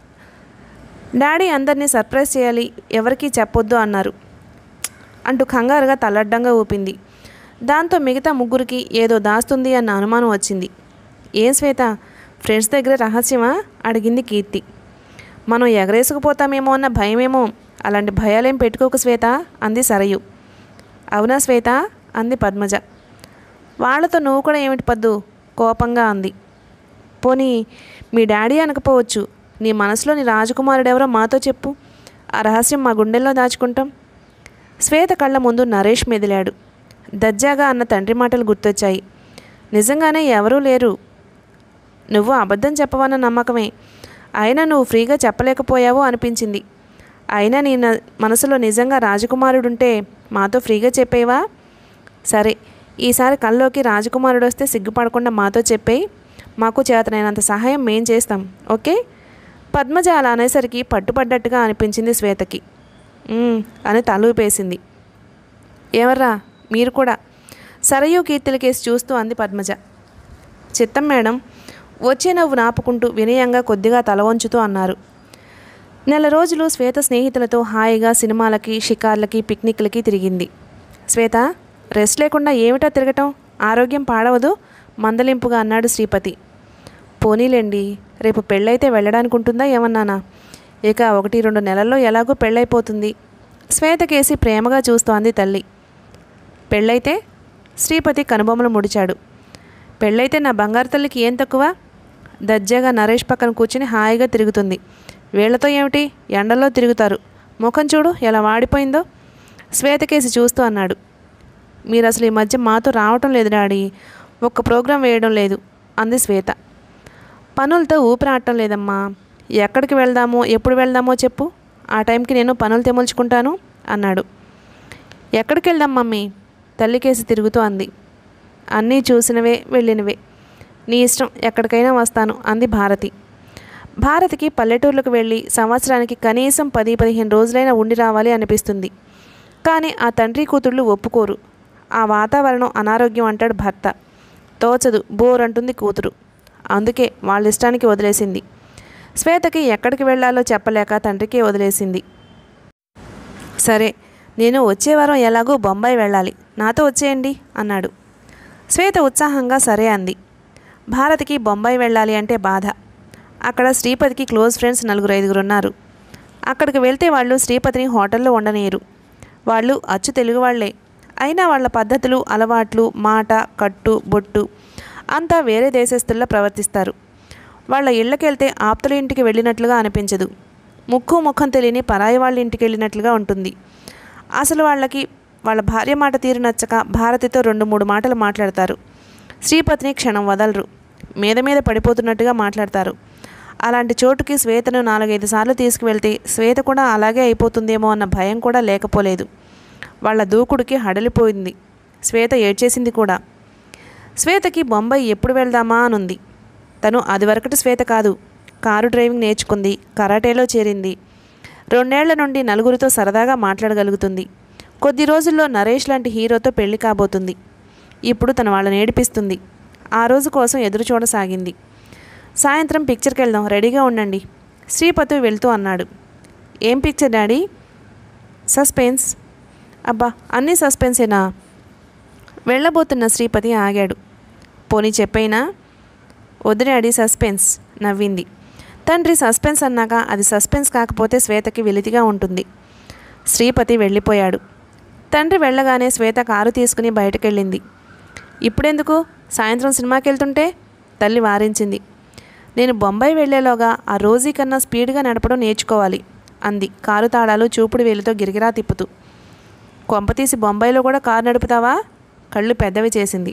డాడీ అందరినీ సర్ప్రైజ్ చేయాలి, ఎవరికీ చెప్పొద్దు అన్నారు అంటూ కంగారుగా తలడ్డంగా ఊపింది. దాంతో మిగతా ముగ్గురికి ఏదో దాస్తుంది అన్న అనుమానం వచ్చింది. ఏం శ్వేత, ఫ్రెండ్స్ దగ్గర రహస్యమా అడిగింది కీర్తి. మనం ఎగరేసుకుపోతామేమో అన్న భయమేమో. అలాంటి భయాలేం పెట్టుకోకు శ్వేత అంది సరయు. అవునా శ్వేత అంది పద్మజ. వాళ్లతో నువ్వు కూడా ఏమిటి పద్దు కోపంగా అంది. పోనీ మీ డాడీ అనకపోవచ్చు, నీ మనసులోని రాజకుమారుడెవరో మాతో చెప్పు, ఆ రహస్యం మా గుండెల్లో దాచుకుంటాం. శ్వేత కళ్ళ ముందు నరేష్ మెదిలాడు. దజ్జాగా అన్న తండ్రి మాటలు గుర్తొచ్చాయి. నిజంగానే ఎవరూ లేరు. నువ్వు అబద్ధం చెప్పవన్న నమ్మకమే, అయినా నువ్వు ఫ్రీగా చెప్పలేకపోయావో అనిపించింది. అయినా నీ మనసులో నిజంగా రాజకుమారుడుంటే మాతో ఫ్రీగా చెప్పేవా? సరే, ఈసారి కల్లోకి రాజకుమారుడు వస్తే సిగ్గుపడకుండా మాతో చెప్పేయి. మాకు చేతనైనంత సహాయం మేం చేస్తాం, ఓకే? పద్మజ అలా అనేసరికి పట్టుపడ్డట్టుగా అనిపించింది శ్వేతకి. అని తలూపేసింది. ఎవర్రా మీరు కూడా? సరయూ కీర్తుల కేసు చూస్తూ అంది పద్మజ. చిత్తం మేడం వచ్చే నవ్వు నాపుకుంటూ వినయంగా కొద్దిగా తల వంచుతూ అన్నారు. నెల రోజులు శ్వేత స్నేహితులతో హాయిగా సినిమాలకి, షికార్లకి, పిక్నిక్లకి తిరిగింది. శ్వేత, రెస్ట్ లేకుండా ఏమిటా తిరగటం? ఆరోగ్యం పాడవదు మందలింపుగా అన్నాడు శ్రీపతి. పోనీలేండి, రేపు పెళ్ళైతే వెళ్ళడానికి ఉంటుందా ఏమన్నానా? ఇక ఒకటి రెండు నెలల్లో ఎలాగో పెళ్ళైపోతుంది. శ్వేతకేసి ప్రేమగా చూస్తోంది తల్లి. పెళ్ళైతే? శ్రీపతి కనుబొమ్మలు ముడిచాడు. పెళ్ళైతే నా బంగారు తల్లికి ఏం తక్కువ? దర్జాగా నరేష్ పక్కన కూర్చుని హాయిగా తిరుగుతుంది. వీళ్లతో ఏమిటి, ఎండల్లో తిరుగుతారు. ముఖం చూడు ఎలా వాడిపోయిందో. శ్వేతకేసి చూస్తూ అన్నాడు. మీరు అసలు ఈ మధ్య మాతో రావటం లేదు డాడీ, ఒక్క ప్రోగ్రాం వేయడం లేదు అంది శ్వేత. పనులతో ఊపిరాడటం లేదమ్మా. ఎక్కడికి వెళ్దామో ఎప్పుడు వెళ్దామో చెప్పు, ఆ టైంకి నేను పనులు తెముల్చుకుంటాను అన్నాడు. ఎక్కడికి వెళ్దాం మమ్మీ? తల్లికేసి తిరుగుతూ అంది. అన్నీ చూసినవే వెళ్ళినవే, నీ ఇష్టం, ఎక్కడికైనా వస్తాను అంది భారతి. భారతికి పల్లెటూర్లకు వెళ్ళి సంవత్సరానికి కనీసం పది పదిహేను రోజులైనా ఉండి రావాలి అనిపిస్తుంది. కానీ ఆ తండ్రి కూతుళ్ళు ఒప్పుకోరు. ఆ వాతావరణం అనారోగ్యం అంటాడు భర్త. తోచదు, బోర్ అంటుంది కూతురు. అందుకే వాళ్ళ ఇష్టానికి వదిలేసింది. శ్వేతకి ఎక్కడికి వెళ్లాలో చెప్పలేక తండ్రికే వదిలేసింది. సరే, నేను వచ్చే వారం ఎలాగో బొంబాయి వెళ్ళాలి, నాతో వచ్చేయండి అన్నాడు. శ్వేత ఉత్సాహంగా సరే అంది. భారతికి బొంబాయి వెళ్ళాలి అంటే బాధ. అక్కడ శ్రీపతికి క్లోజ్ ఫ్రెండ్స్ నలుగురు ఐదుగురు ఉన్నారు. అక్కడికి వెళ్తే వాళ్ళు శ్రీపతిని హోటల్లో ఉండనీయరు. వాళ్ళు అచ్చు తెలుగు వాళ్లే. అయినా వాళ్ళ పద్ధతులు, అలవాట్లు, మాట, కట్టు, బొట్టు అంతా వేరే దేశస్తుల్లా ప్రవర్తిస్తారు. వాళ్ళ ఇళ్ళకెళ్తే ఆప్తుల ఇంటికి వెళ్ళినట్లుగా అనిపించదు. ముక్కు ముఖం తెలియని పరాయి వాళ్ళ ఇంటికి వెళ్ళినట్లుగా ఉంటుంది. అసలు వాళ్ళకి వాళ్ళ భార్య మాట తీరు నచ్చక భారతితో రెండు మూడు మాటలు మాట్లాడతారు. శ్రీపతిని క్షణం వదలరు. మీద మీద పడిపోతున్నట్టుగా మాట్లాడతారు. అలాంటి చోటుకి శ్వేతను నాలుగైదు సార్లు తీసుకువెళ్తే శ్వేత కూడా అలాగే అయిపోతుందేమో అన్న భయం కూడా లేకపోలేదు. వాళ్ళ దూకుడికి హడలిపోయింది. శ్వేత ఏడ్చేసింది కూడా. శ్వేతకి బొంబాయి ఎప్పుడు వెళ్దామా అనుంది. తను అది వరకటి శ్వేత కాదు. కారు డ్రైవింగ్ నేర్చుకుంది, కరాటేలో చేరింది. రెండేళ్ల నుండి నలుగురితో సరదాగా మాట్లాడగలుగుతుంది. కొద్ది రోజుల్లో నరేష్ లాంటి హీరోతో పెళ్లి కాబోతుంది. ఇప్పుడు తను వాళ్ళని ఏడిపిస్తుంది. ఆ రోజు కోసం ఎదురు చూడసాగింది. సాయంత్రం పిక్చర్కి వెళ్దాం, రెడీగా ఉండండి శ్రీపతి వెళ్తూ అన్నాడు. ఏం పిక్చర్ డాడీ? సస్పెన్స్. అబ్బా, అన్నీ సస్పెన్సేనా? వెళ్ళబోతున్న శ్రీపతి ఆగాడు. పోనీ చెప్పైనా? వద్దు డాడీ, సస్పెన్స్ నవ్వింది. తండ్రి సస్పెన్స్ అన్నాక అది సస్పెన్స్ కాకపోతే శ్వేతకి వెలితిగా ఉంటుంది. శ్రీపతి వెళ్ళిపోయాడు. తండ్రి వెళ్ళగానే శ్వేత కారు తీసుకుని బయటకెళ్ళింది. ఇప్పుడెందుకు, సాయంత్రం సినిమాకి వెళ్తుంటే? తల్లి వారించింది. నేను బొంబాయి వెళ్లేలోగా ఆ రోజీ కన్నా స్పీడ్గా నడపడం నేర్చుకోవాలి అంది కారు తాళాలు చూపుడు వేలుతో గిరిగిరా తిప్పుతూ. కొంపతీసి బొంబాయిలో కూడా కారు నడుపుతావా? కళ్ళు పెద్దవి చేసింది.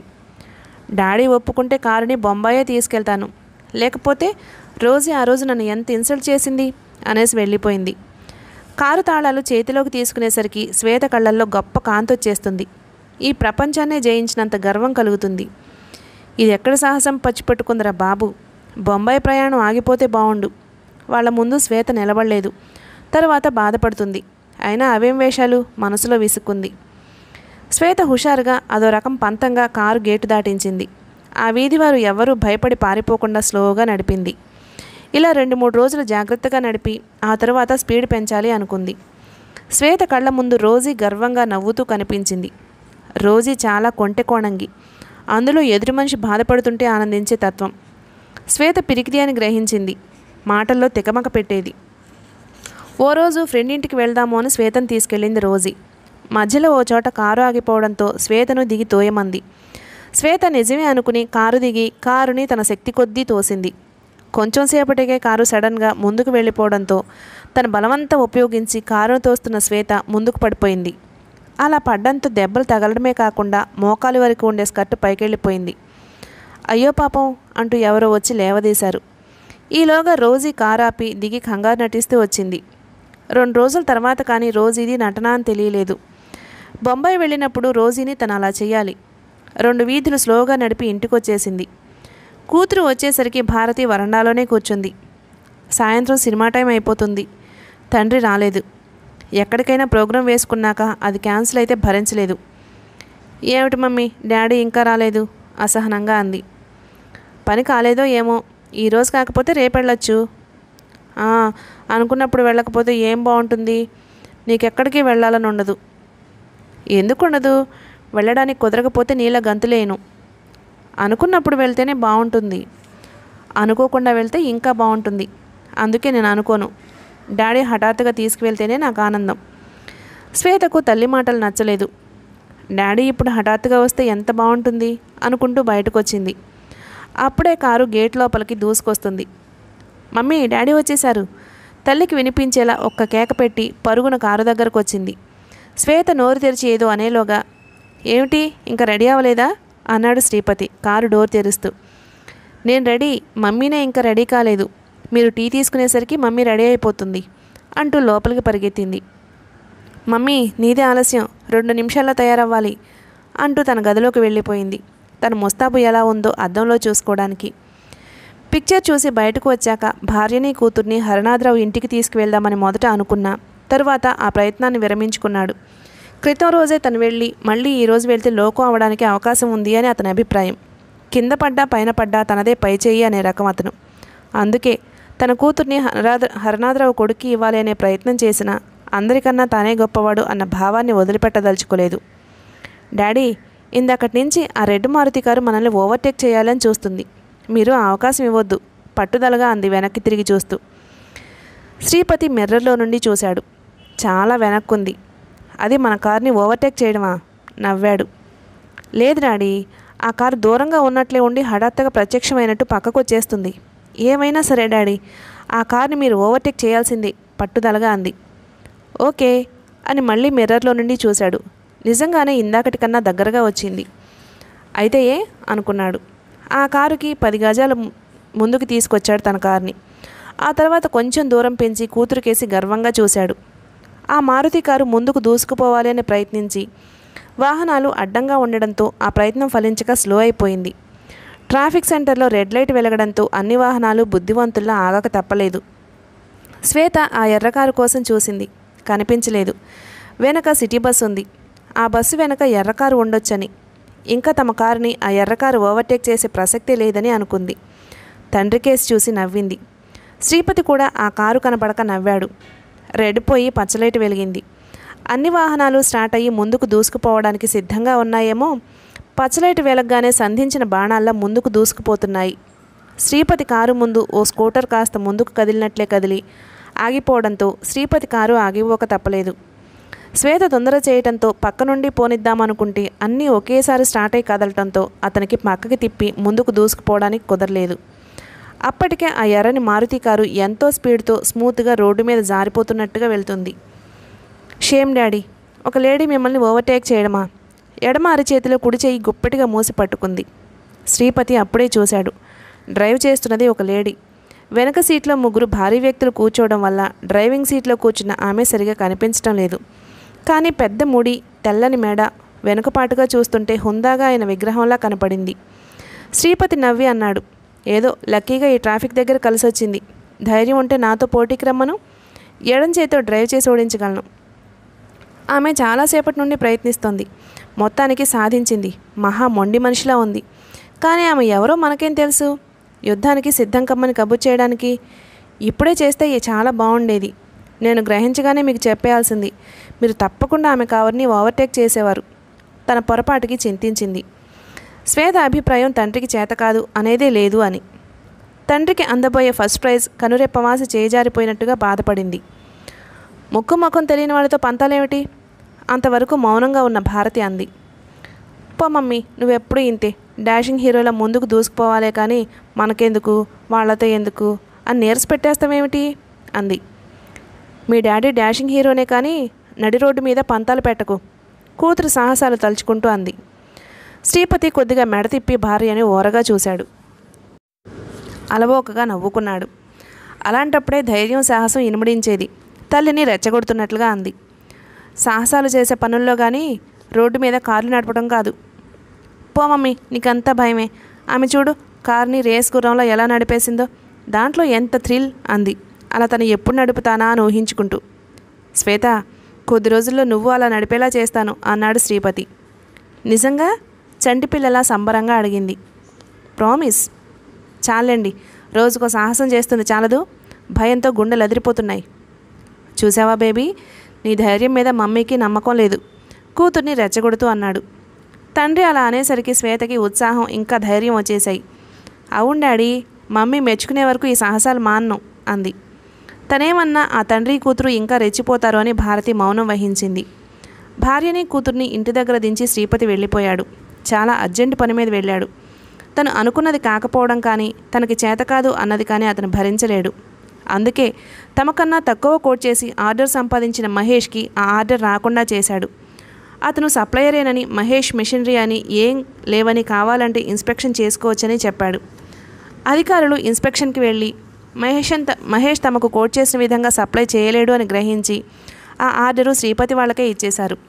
డాడీ ఒప్పుకుంటే కారుని బొంబాయే తీసుకెళ్తాను, లేకపోతే రోజీ ఆ రోజు నన్ను ఎంత ఇన్సల్ట్ చేసింది అనేసి వెళ్ళిపోయింది. కారు తాళాలు చేతిలోకి తీసుకునేసరికి శ్వేత కళ్ళల్లో గొప్ప కాంతొచ్చేస్తుంది. ఈ ప్రపంచాన్నే జయించినంత గర్వం కలుగుతుంది. ఇది ఎక్కడ సాహసం పచ్చిపెట్టుకుందరా బాబు. బొంబాయి ప్రయాణం ఆగిపోతే బావుండు. వాళ్ళ ముందు శ్వేత నిలబడలేదు. తర్వాత బాధపడుతుంది. అయినా అవేం వేషాలు, మనసులో విసుక్కుంది. శ్వేత హుషారుగా అదో రకం పంతంగా కారు గేటు దాటించింది. ఆ వీధి వారు ఎవ్వరూ భయపడి పారిపోకుండా స్లోగా నడిపింది. ఇలా రెండు మూడు రోజులు జాగ్రత్తగా నడిపి ఆ తరువాత స్పీడ్ పెంచాలి అనుకుంది. శ్వేత కళ్ళ ముందు రోజీ గర్వంగా నవ్వుతూ కనిపించింది. రోజీ చాలా కొంటె కోణంగి. అందులో ఎదుటి మనిషి బాధపడుతుంటే ఆనందించే తత్వం. శ్వేత పిరికిది అని గ్రహించింది. మాటల్లో తికమక పెట్టేది. ఓ రోజు ఫ్రెండ్ ఇంటికి వెళ్దాము అని శ్వేతను తీసుకెళ్ళింది రోజీ. మధ్యలో ఓ చోట కారు ఆగిపోవడంతో శ్వేతను దిగి తోయమంది. శ్వేత నిజమే అనుకుని కారు దిగి కారుని తన శక్తి కొద్దీ తోసింది. కొంచెం సేపటికే కారు సడన్గా ముందుకు వెళ్ళిపోవడంతో తన బలవంతం ఉపయోగించి కారును తోస్తున్న శ్వేత ముందుకు పడిపోయింది. అలా పడ్డంతో దెబ్బలు తగలడమే కాకుండా మోకాలి వరకు ఉండే స్కర్ట్ పైకెళ్ళిపోయింది. అయ్యో పాపం అంటూ ఎవరో వచ్చి లేవదీశారు. ఈలోగా రోజీ కారాపి దిగి కంగారు నటిస్తూ వచ్చింది. రెండు రోజుల తర్వాత కానీ రోజీది నటన అని తెలియలేదు. బొంబాయి వెళ్ళినప్పుడు రోజీని తను అలా చేయాలి. రెండు వీధులు స్లోగా నడిపి ఇంటికొచ్చేసింది. కూతురు వచ్చేసరికి భారతి వరండాలోనే కూర్చుంది. సాయంత్రం సినిమా టైం అయిపోతుంది. తండ్రి రాలేదు. ఎక్కడికైనా ప్రోగ్రాం వేసుకున్నాక అది క్యాన్సిల్ అయితే భరించలేదు. ఏమిటి మమ్మీ, డాడీ ఇంకా రాలేదు అసహనంగా అంది. పని కాలేదో ఏమో, ఈరోజు కాకపోతే రేపు వెళ్ళొచ్చు. అనుకున్నప్పుడు వెళ్ళకపోతే ఏం బాగుంటుంది? నీకెక్కడికి వెళ్ళాలని ఉండదు. ఎందుకు ఉండదు? వెళ్ళడానికి కుదరకపోతే నీళ్ళ గంతులేను. అనుకున్నప్పుడు వెళ్తేనే బాగుంటుంది. అనుకోకుండా వెళ్తే ఇంకా బాగుంటుంది. అందుకే నేను అనుకోను. డాడీ హఠాత్తుగా తీసుకువెళ్తేనే నాకు ఆనందం. శ్వేతకు తల్లి మాటలు నచ్చలేదు. డాడీ ఇప్పుడు హఠాత్తుగా వస్తే ఎంత బాగుంటుంది అనుకుంటూ బయటకు వచ్చింది. అప్పుడే కారు గేట్ లోపలికి దూసుకొస్తుంది. మమ్మీ, డాడీ వచ్చేశారు. తల్లికి వినిపించేలా ఒక్క కేక పెట్టి పరుగున కారు దగ్గరకు వచ్చింది. శ్వేత నోరు తెరిచి ఏదో అనేలోగా, ఏమిటి ఇంకా రెడీ అవ్వలేదా అన్నాడు శ్రీపతి కారు డోర్ తెరుస్తూ. నేను రెడీ, మమ్మీనే ఇంకా రెడీ కాలేదు. మీరు టీ తీసుకునేసరికి మమ్మీ రెడీ అయిపోతుంది అంటూ లోపలికి పరిగెత్తింది. మమ్మీ, నీదే ఆలస్యం, రెండు నిమిషాల్లో తయారవ్వాలి అంటూ తన గదిలోకి వెళ్ళిపోయింది. తన ముస్తాబు ఎలా ఉందో అద్దంలో చూసుకోవడానికి. పిక్చర్ చూసి బయటకు వచ్చాక భార్యని కూతుర్ని హరనాథరావు ఇంటికి తీసుకువెళ్దామని మొదట అనుకున్నా. తరువాత ఆ ప్రయత్నాన్ని విరమించుకున్నాడు. క్రితం రోజే తను వెళ్ళి మళ్ళీ ఈరోజు వెళ్తే లోకం అవడానికి అవకాశం ఉంది అని అతని అభిప్రాయం. కింద పడ్డా పైన పడ్డా తనదే పైచేయి అనే రకం అతను. అందుకే తన కూతుర్ని హరనాథ హరనాథరావు కొడుక్కి ఇవ్వాలి అనే ప్రయత్నం చేసినా అందరికన్నా తానే గొప్పవాడు అన్న భావాన్ని వదిలిపెట్టదలుచుకోలేదు. డాడీ, ఇందక్కడి నుంచి ఆ రెడ్ మారుతి కారు మనల్ని ఓవర్టేక్ చేయాలని చూస్తుంది. మీరు ఆ అవకాశం ఇవ్వద్దు పట్టుదలగా అంది వెనక్కి తిరిగి చూస్తూ. శ్రీపతి మిర్రర్లో నుండి చూశాడు. చాలా వెనక్కుంది. అది మన కార్ని ఓవర్టేక్ చేయడమా? నవ్వాడు. లేదు డాడీ, ఆ కారు దూరంగా ఉన్నట్లే ఉండి హఠాత్తుగా ప్రత్యక్షమైనట్టు పక్కకు వచ్చేస్తుంది. ఏమైనా సరే డాడీ, ఆ కార్ని మీరు ఓవర్టేక్ చేయాల్సిందే పట్టుదలగా అంది. ఓకే అని మళ్ళీ మిర్రర్లో నుండి చూశాడు. నిజంగానే ఇందాకటి కన్నా దగ్గరగా వచ్చింది. అయితే ఏ అనుకున్నాడు. ఆ కారుకి పది గజాల ముందుకు తీసుకొచ్చాడు తన కార్ని. ఆ తర్వాత కొంచెం దూరం పెంచి కూతురుకేసి గర్వంగా చూశాడు. ఆ మారుతి కారు ముందుకు దూసుకుపోవాలి అని ప్రయత్నించి వాహనాలు అడ్డంగా ఉండడంతో ఆ ప్రయత్నం ఫలించక స్లో అయిపోయింది. ట్రాఫిక్ సెంటర్లో రెడ్ లైట్ వెలగడంతో అన్ని వాహనాలు బుద్ధివంతుల్లా ఆగక తప్పలేదు. శ్వేత ఆ ఎర్రకారు కోసం చూసింది. కనిపించలేదు. వెనక సిటీ బస్సు ఉంది. ఆ బస్సు వెనక ఎర్రకారు ఉండొచ్చని, ఇంకా తమ కారుని ఆ ఎర్రకారు ఓవర్టేక్ చేసే ప్రసక్తే లేదని అనుకుంది. తండ్రి కేసు చూసి నవ్వింది. శ్రీపతి కూడా ఆ కారు కనపడక నవ్వాడు. రెడ్ పోయి పచ్చలైట్ వెలిగింది. అన్ని వాహనాలు స్టార్ట్ అయ్యి ముందుకు దూసుకుపోవడానికి సిద్ధంగా ఉన్నాయేమో, పచ్చలైట్ వెలగ్గానే సంధించిన బాణాల్లా ముందుకు దూసుకుపోతున్నాయి. శ్రీపతి కారు ముందు ఓ స్కూటర్ కాస్త ముందుకు కదిలినట్లే కదిలి ఆగిపోవడంతో శ్రీపతి కారు ఆగిపోక తప్పలేదు. శ్వేత తొందర చేయటంతో పక్క నుండి పోనిద్దామనుకుంటే అన్నీ ఒకేసారి స్టార్ట్ అయి కదలటంతో అతనికి పక్కకి తిప్పి ముందుకు దూసుకుపోవడానికి కుదరలేదు. అప్పటికే ఆ ఎర్రని మారుతి కారు ఎంతో స్పీడ్తో స్మూత్గా రోడ్డు మీద జారిపోతున్నట్టుగా వెళ్తుంది. షేమ్ డాడీ, ఒక లేడీ మిమ్మల్ని ఓవర్టేక్ చేయడమా? ఎడమ అరచేతిలో కుడి చేయి గుప్పెటిగా మూసి పట్టుకుంది. శ్రీపతి అప్పుడే చూశాడు. డ్రైవ్ చేస్తున్నది ఒక లేడీ. వెనక సీట్లో ముగ్గురు భారీ వ్యక్తులు కూర్చోవడం వల్ల డ్రైవింగ్ సీట్లో కూర్చున్న ఆమె సరిగా కనిపించడం లేదు. కానీ పెద్ద ముడి, తెల్లని మెడ, వెనుకపాటుగా చూస్తుంటే హుందాగా ఆయన విగ్రహంలా కనపడింది. శ్రీపతి నవ్వి అన్నాడు, ఏదో లక్కీగా ఈ ట్రాఫిక్ దగ్గర కలిసొచ్చింది. ధైర్యం ఉంటే నాతో పోటీకి రమ్మను, ఎడం చేతితో డ్రైవ్ చేసి ఓడించగలను. ఆమె చాలాసేపటి నుండి ప్రయత్నిస్తోంది. మొత్తానికి సాధించింది. మహా మొండి మనిషిలా ఉంది. కానీ ఆమె ఎవరో మనకేం తెలుసు? యుద్ధానికి సిద్ధం కమ్మని కబుర్ చేయడానికి. ఇప్పుడే చేస్తే చాలా బాగుండేది. నేను గ్రహించగానే మీకు చెప్పేయాల్సింది. మీరు తప్పకుండా ఆమె కారుని ఓవర్టేక్ చేసేవారు. తన పొరపాటుకి చింతించింది. శ్వేత అభిప్రాయం తండ్రికి చేత కాదు అనేదే లేదు అని. తండ్రికి అందబోయే ఫస్ట్ ప్రైజ్ కనురెప్పమాసి చేజారిపోయినట్టుగా బాధపడింది. ముక్కు ముఖం తెలియని వాడితో పంతాలేమిటి? అంతవరకు మౌనంగా ఉన్న భారతి అంది. పో మమ్మీ, నువ్వెప్పుడు ఇంతే. డాషింగ్ హీరోల ముందుకు దూసుకుపోవాలే కానీ మనకెందుకు, వాళ్లతో ఎందుకు అని నీరసి పెట్టేస్తామేమిటి అంది. మీ డాడీ డాషింగ్ హీరోనే కానీ నడి రోడ్డు మీద పంతాలు పెట్టకు, కూతురు సాహసాలు తలుచుకుంటూ అంది. శ్రీపతి కొద్దిగా మెడ తిప్పి భార్యని ఓరగా చూశాడు. అలవోకగా నవ్వుకున్నాడు. అలాంటప్పుడే ధైర్యం సాహసం ఇనుమడించేది. తల్లిని రెచ్చగొడుతున్నట్లుగా అంది. సాహసాలు చేసే పనుల్లో కానీ రోడ్డు మీద కార్లు నడపడం కాదు. పో మమ్మీ, నీకంతా భయమే. ఆమె చూడు, కార్ని రేస్ గుర్రంలో ఎలా నడిపేసిందో, దాంట్లో ఎంత థ్రిల్ అంది అలా తను ఎప్పుడు నడుపుతానా అని ఊహించుకుంటూ. శ్వేత, కొద్ది రోజుల్లో నువ్వు అలా నడిపేలా చేస్తాను అన్నాడు శ్రీపతి. నిజంగా? చంటిపిల్లలా సంబరంగా అడిగింది. ప్రామిస్. చాలండి, రోజుకో సాహసం చేస్తుంది చాలదు. భయంతో గుండెలు అదిరిపోతున్నాయి. చూసావా బేబీ, నీ ధైర్యం మీద మమ్మీకి నమ్మకం లేదు, కూతుర్ని రెచ్చగొడుతూ అన్నాడు. తండ్రి అలా అనేసరికి శ్వేతకి ఉత్సాహం ఇంకా ధైర్యం వచ్చేశాయి. అవును డాడీ, మమ్మీ మెచ్చుకునే వరకు ఈ సాహసాలు మాన్ను అంది. తనేమన్నా ఆ తండ్రి కూతురు ఇంకా రెచ్చిపోతారు అని భారతి మౌనం వహించింది. భార్యని కూతుర్ని ఇంటి దగ్గర దించి శ్రీపతి వెళ్ళిపోయాడు. చాలా అర్జెంటు పని మీద వెళ్ళాడు. తను అనుకున్నది కాకపోవడం కానీ తనకి చేత కాదు అన్నది కానీ అతను భరించలేడు. అందుకే తమకన్నా తక్కువ కోట్ చేసి ఆర్డర్ సంపాదించిన మహేష్కి ఆ ఆర్డర్ రాకుండా చేశాడు. అతను సప్లయరేనని, మహేష్ మిషనరీ అని ఏం లేవని, కావాలంటే ఇన్స్పెక్షన్ చేసుకోవచ్చని చెప్పాడు. అధికారులు ఇన్స్పెక్షన్కి వెళ్ళి మహేష్ అంత మహేష్ తమకు కోట్ చేసిన విధంగా సప్లై చేయలేడు అని గ్రహించి ఆ ఆర్డరు శ్రీపతి వాళ్ళకే ఇచ్చేశారు.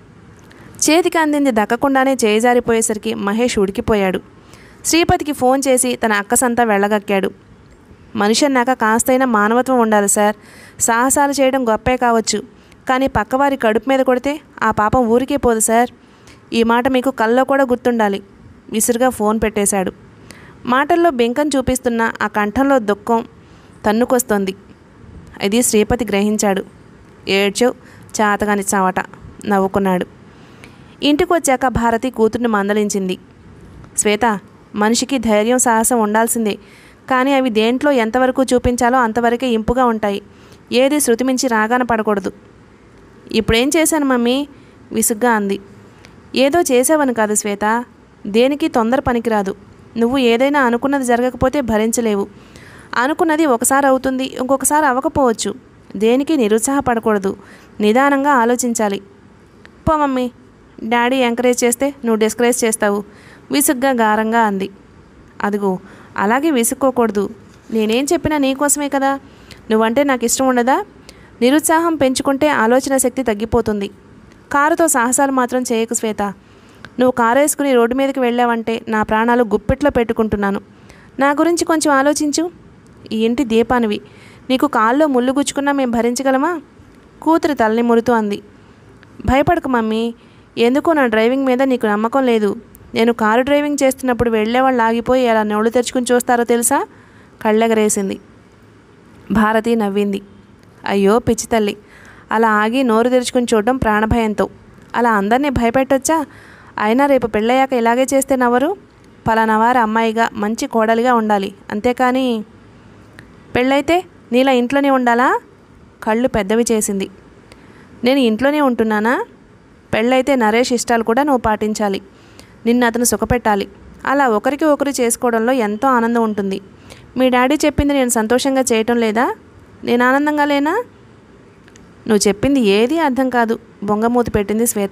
చేతికి అందింది దక్కకుండానే చేజారిపోయేసరికి మహేష్ ఉడికిపోయాడు. శ్రీపతికి ఫోన్ చేసి తన అక్కసంతా వెళ్ళగక్కాడు. మనిషి అన్నాక కాస్తైనా మానవత్వం ఉండాలి సార్. సాహసాలు చేయడం గొప్పే కావచ్చు, కానీ పక్కవారి కడుపు మీద కొడితే ఆ పాపం ఊరికే పోదు సార్. ఈ మాట మీకు కల్లో కూడా గుర్తుండాలి. విసురుగా ఫోన్ పెట్టేశాడు. మాటల్లో బెంకం చూపిస్తున్న ఆ కంఠంలో దుఃఖం తన్నుకొస్తోంది. ఇది శ్రీపతి గ్రహించాడు. ఏడ్చో చాతగాని చావట నవ్వుకున్నాడు. ఇంటికి వచ్చాక భారతి కూతుర్ని మందలించింది. శ్వేత, మనిషికి ధైర్యం సాహసం ఉండాల్సిందే, కానీ అవి దేంట్లో ఎంతవరకు చూపించాలో అంతవరకే ఇంపుగా ఉంటాయి. ఏది శృతిమించి రాగాన పడకూడదు. ఇప్పుడేం చేశాను మమ్మీ? విసుగ్గా అంది. ఏదో చేసావని కాదు శ్వేత, దేనికి తొందర పనికిరాదు. నువ్వు ఏదైనా అనుకున్నది జరగకపోతే భరించలేవు. అనుకున్నది ఒకసారి అవుతుంది, ఇంకొకసారి అవ్వకపోవచ్చు. దేనికి నిరుత్సాహపడకూడదు, నిదానంగా ఆలోచించాలి. పో మమ్మీ, డాడీ ఎంకరేజ్ చేస్తే నువ్వు డిస్కరేజ్ చేస్తావు విసుగ్గా గారంగా అంది. అదిగో అలాగే విసుక్కోకూడదు. నేనేం చెప్పినా నీకోసమే కదా. నువ్వంటే నాకు ఇష్టం ఉండదా? నిరుత్సాహం పెంచుకుంటే ఆలోచన శక్తి తగ్గిపోతుంది. కారుతో సాహసాలు మాత్రం చేయకు శ్వేత. నువ్వు కారు వేసుకుని రోడ్డు మీదకి వెళ్ళావంటే నా ప్రాణాలు గుప్పెట్లో పెట్టుకుంటున్నాను. నా గురించి కొంచెం ఆలోచించు. ఈ ఇంటి దీపానివి. నీకు కాల్లో ముళ్ళు గుచ్చుకున్నా మేము భరించగలమా? కూతురు తలని మురుతూ అంది. భయపడకు మమ్మీ, ఎందుకో నా డ్రైవింగ్ మీద నీకు నమ్మకం లేదు. నేను కారు డ్రైవింగ్ చేస్తున్నప్పుడు వెళ్ళేవాళ్ళు ఆగిపోయి ఎలా నోళ్ళు తెరుచుకుని చూస్తారో తెలుసా? కళ్ళెగరేసింది. భారతి నవ్వింది. అయ్యో పిచ్చి తల్లి, అలా ఆగి నోరు తెరుచుకుని చూడడం ప్రాణభయంతో. అలా అందరినీ భయపెట్టొచ్చా? అయినా రేపు పెళ్ళయ్యాక ఇలాగే చేస్తే నవ్వరు. పలానా వారి అమ్మాయిగా మంచి కోడలిగా ఉండాలి, అంతేకాని పెళ్ళైతే నీలా ఇంట్లోనే ఉండాలా? కళ్ళు పెద్దవి చేసింది. నేను ఇంట్లోనే ఉంటున్నానా? పెళ్ళైతే నరేష్ ఇష్టాలు కూడా నువ్వు పాటించాలి. నిన్ను అతను సుఖపెట్టాలి. అలా ఒకరికి ఒకరు చేసుకోవడంలో ఎంతో ఆనందం ఉంటుంది. మీ డాడీ చెప్పింది నేను సంతోషంగా చేయటం లేదా? నేను ఆనందంగా లేనా? నువ్వు చెప్పింది ఏదీ అర్థం కాదు, బొంగమూతి పెట్టింది శ్వేత.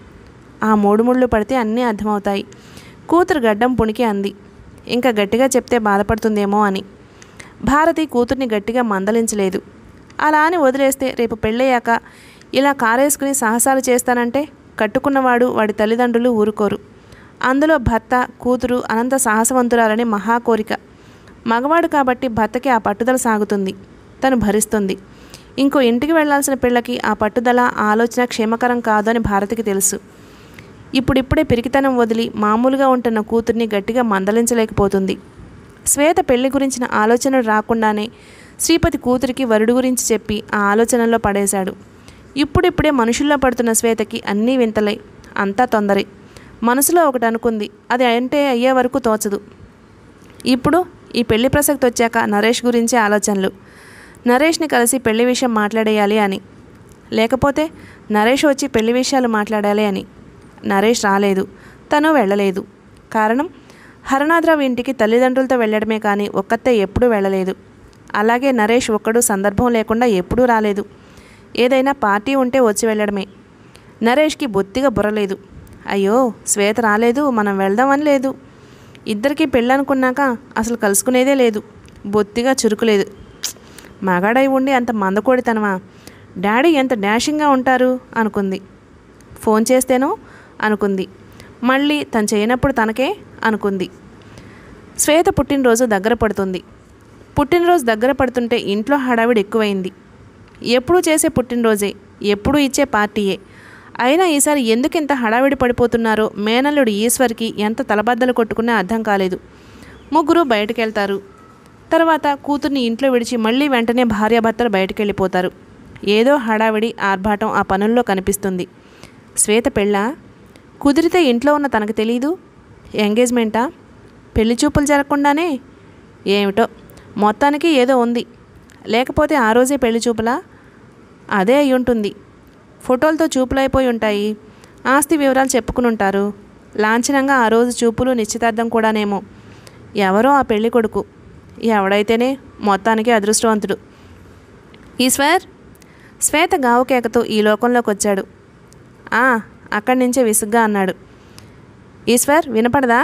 ఆ మూడు ముళ్ళు పడితే అన్నీ అర్థమవుతాయి. కూతురు గడ్డం పుణికి అంది. ఇంకా గట్టిగా చెప్తే బాధపడుతుందేమో అని. భారతి కూతుర్ని గట్టిగా మందలించలేదు. అలా అని వదిలేస్తే రేపు పెళ్ళయ్యాక ఇలా కారేసుకుని సాహసాలు చేస్తానంటే కట్టుకున్నవాడు వాడి తల్లిదండ్రులు ఊరుకోరు. అందులో భర్త కూతురు అనంత సాహసవంతురాలని మహా కోరిక. మగవాడు కాబట్టి భర్తకి ఆ పట్టుదల సాగుతుంది, తను భరిస్తుంది. ఇంకో ఇంటికి వెళ్లాల్సిన పిల్లకి ఆ పట్టుదల ఆలోచన క్షేమకరం కాదని భారతికి తెలుసు. ఇప్పుడిప్పుడే పిరికితనం వదిలి మామూలుగా ఉంటున్న కూతుర్ని గట్టిగా మందలించలేకపోతుంది. శ్వేత పెళ్లి గురించిన ఆలోచనలు రాకుండానే శ్రీపతి కూతురికి వరుడు గురించి చెప్పి ఆ ఆలోచనల్లో పడేశాడు. ఇప్పుడిప్పుడే మనుషుల్లో పడుతున్న శ్వేతకి అన్నీ వింతలై, అంతా తొందరే. మనసులో ఒకటి అనుకుంది, అది అంటే అయ్యే వరకు తోచదు. ఇప్పుడు ఈ పెళ్లి ప్రసక్తి వచ్చాక నరేష్ గురించి ఆలోచనలు. నరేష్ని కలిసి పెళ్లి విషయం మాట్లాడేయాలి అని, లేకపోతే నరేష్ వచ్చి పెళ్లి విషయాలు మాట్లాడాలి అని. నరేష్ రాలేదు, తను వెళ్ళలేదు. కారణం, హరనాథరావు ఇంటికి తల్లిదండ్రులతో వెళ్ళడమే కానీ ఒక్కతే ఎప్పుడూ వెళ్ళలేదు. అలాగే నరేష్ ఒక్కడు సందర్భం లేకుండా ఎప్పుడూ రాలేదు. ఏదైనా పార్టీ ఉంటే వచ్చి వెళ్ళడమే. నరేష్కి బొత్తిగా బుర్రలేదు. అయ్యో శ్వేత రాలేదు, మనం వెళ్దామని లేదు. ఇద్దరికీ పెళ్ళనుకున్నాక అసలు కలుసుకునేదే లేదు. బొత్తిగా చురుకులేదు. మగాడై ఉండి అంత మందకోడితనమా? డాడీ ఎంత డాషింగ్గా ఉంటారు అనుకుంది. ఫోన్ చేస్తేనో అనుకుంది. మళ్ళీ తను చేయనప్పుడు తనకే అనుకుంది. శ్వేత పుట్టినరోజు దగ్గర పడుతుంది. పుట్టినరోజు దగ్గర పడుతుంటే ఇంట్లో హడావిడి ఎక్కువైంది. ఎప్పుడూ చేసే పుట్టినరోజే, ఎప్పుడూ ఇచ్చే పార్టీయే. అయినా ఈసారి ఎందుకు ఇంత హడావిడి పడిపోతున్నారో మేనల్లుడు ఈశ్వర్కి ఎంత తలబద్దలు కొట్టుకున్నా అర్థం కాలేదు. ముగ్గురు బయటకెళ్తారు. తర్వాత కూతుర్ని ఇంట్లో విడిచి మళ్ళీ వెంటనే భార్యాభర్తలు బయటకెళ్ళిపోతారు. ఏదో హడావిడి ఆర్భాటం ఆ పనుల్లో కనిపిస్తుంది. శ్వేత పెళ్ళా? కుదిరితే ఇంట్లో ఉన్న తనకు తెలీదు. ఎంగేజ్మెంటా? పెళ్లి చూపులు జరగకుండానే? ఏమిటో మొత్తానికి ఏదో ఉంది. లేకపోతే ఆ రోజే పెళ్లి చూపులా? అదే అయి ఉంటుంది. ఫోటోలతో చూపులు అయిపోయి ఉంటాయి. ఆస్తి వివరాలు చెప్పుకుని ఉంటారు. లాంఛనంగా ఆ రోజు చూపులు నిశ్చితార్థం కూడానేమో. ఎవరో ఆ పెళ్లి కొడుకు. ఎవడైతేనే మొత్తానికి అదృష్టవంతుడు. ఈశ్వర్, శ్వేత గావుకేకతో ఈ లోకంలోకి వచ్చాడు. ఆ అక్కడి నుంచే విసుగ్గా అన్నాడు. ఈశ్వర్ వినపడదా?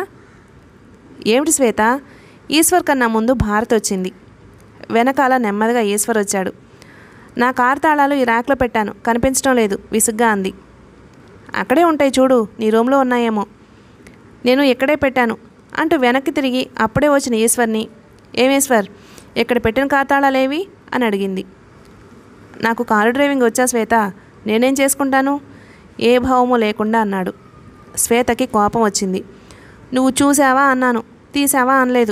ఏమిటి శ్వేత? ఈశ్వర్ కన్నా ముందు భారత్ వచ్చింది. వెనకాల నెమ్మదిగా ఈశ్వర్ వచ్చాడు. నా కారు తాళాలు ఈ ర్యాక్లో పెట్టాను, కనిపించడం లేదు విసుగ్గా అంది. అక్కడే ఉంటాయి చూడు, నీ రూమ్లో ఉన్నాయేమో. నేను ఇక్కడే పెట్టాను అంటూ వెనక్కి తిరిగి అప్పుడే వచ్చిన ఈశ్వర్ని, ఏమేశ్వర్ ఇక్కడ పెట్టిన కారు తాళాలేవి అని అడిగింది. నాకు కారు డ్రైవింగ్ వచ్చా శ్వేత, నేనేం చేసుకుంటాను? ఏ భావము లేకుండా అన్నాడు. శ్వేతకి కోపం వచ్చింది. నువ్వు చూసావా అన్నాను, తీసావా అనలేదు.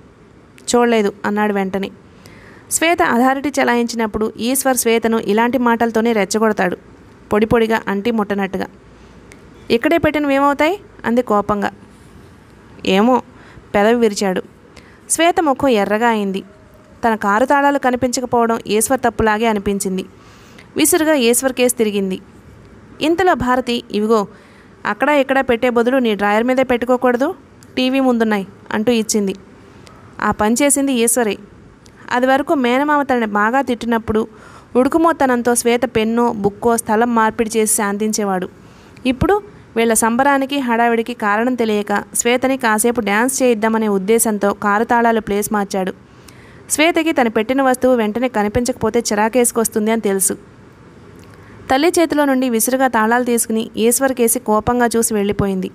చూడలేదు అన్నాడు వెంటనే. శ్వేత అథారిటీ చెలాయించినప్పుడు ఈశ్వర్ శ్వేతను ఇలాంటి మాటలతోనే రెచ్చగొడతాడు, పొడి పొడిగా అంటి ముట్టనట్టుగా. ఇక్కడే పెట్టినవేమవుతాయి అంది కోపంగా. ఏమో పెదవి విరిచాడు. శ్వేత ముఖం ఎర్రగా అయింది. తన కారు తాళాలు కనిపించకపోవడం ఈశ్వర్ తప్పులాగే అనిపించింది. విసురుగా ఈశ్వర్ కేసు తిరిగింది. ఇంతలో భారతి, ఇవిగో అక్కడ ఇక్కడ పెట్టే బదులు నీ డ్రాయర్ మీదే పెట్టుకోకూడదు, టీవీ ముందున్నాయి అంటూ ఇచ్చింది. ఆ పని చేసింది ఈశ్వరి. అది వరకు మేనమామ తనని బాగా తిట్టినప్పుడు ఉడుకుమోతనంతో శ్వేత పెన్నో బుక్కో స్థలం మార్పిడి చేసి శాంతించేవాడు. ఇప్పుడు వీళ్ల సంబరానికి హడావిడికి కారణం తెలియక శ్వేతని కాసేపు డ్యాన్స్ చేయిద్దామనే ఉద్దేశంతో కారు తాళాలు ప్లేస్ మార్చాడు. శ్వేతకి తను పెట్టిన వస్తువు వెంటనే కనిపించకపోతే చిరాకేసుకొస్తుంది అని తెలుసు. తల్లి చేతిలో నుండి విసురుగా తాళాలు తీసుకుని ఈశ్వర్ కేసి కోపంగా చూసి వెళ్ళిపోయింది.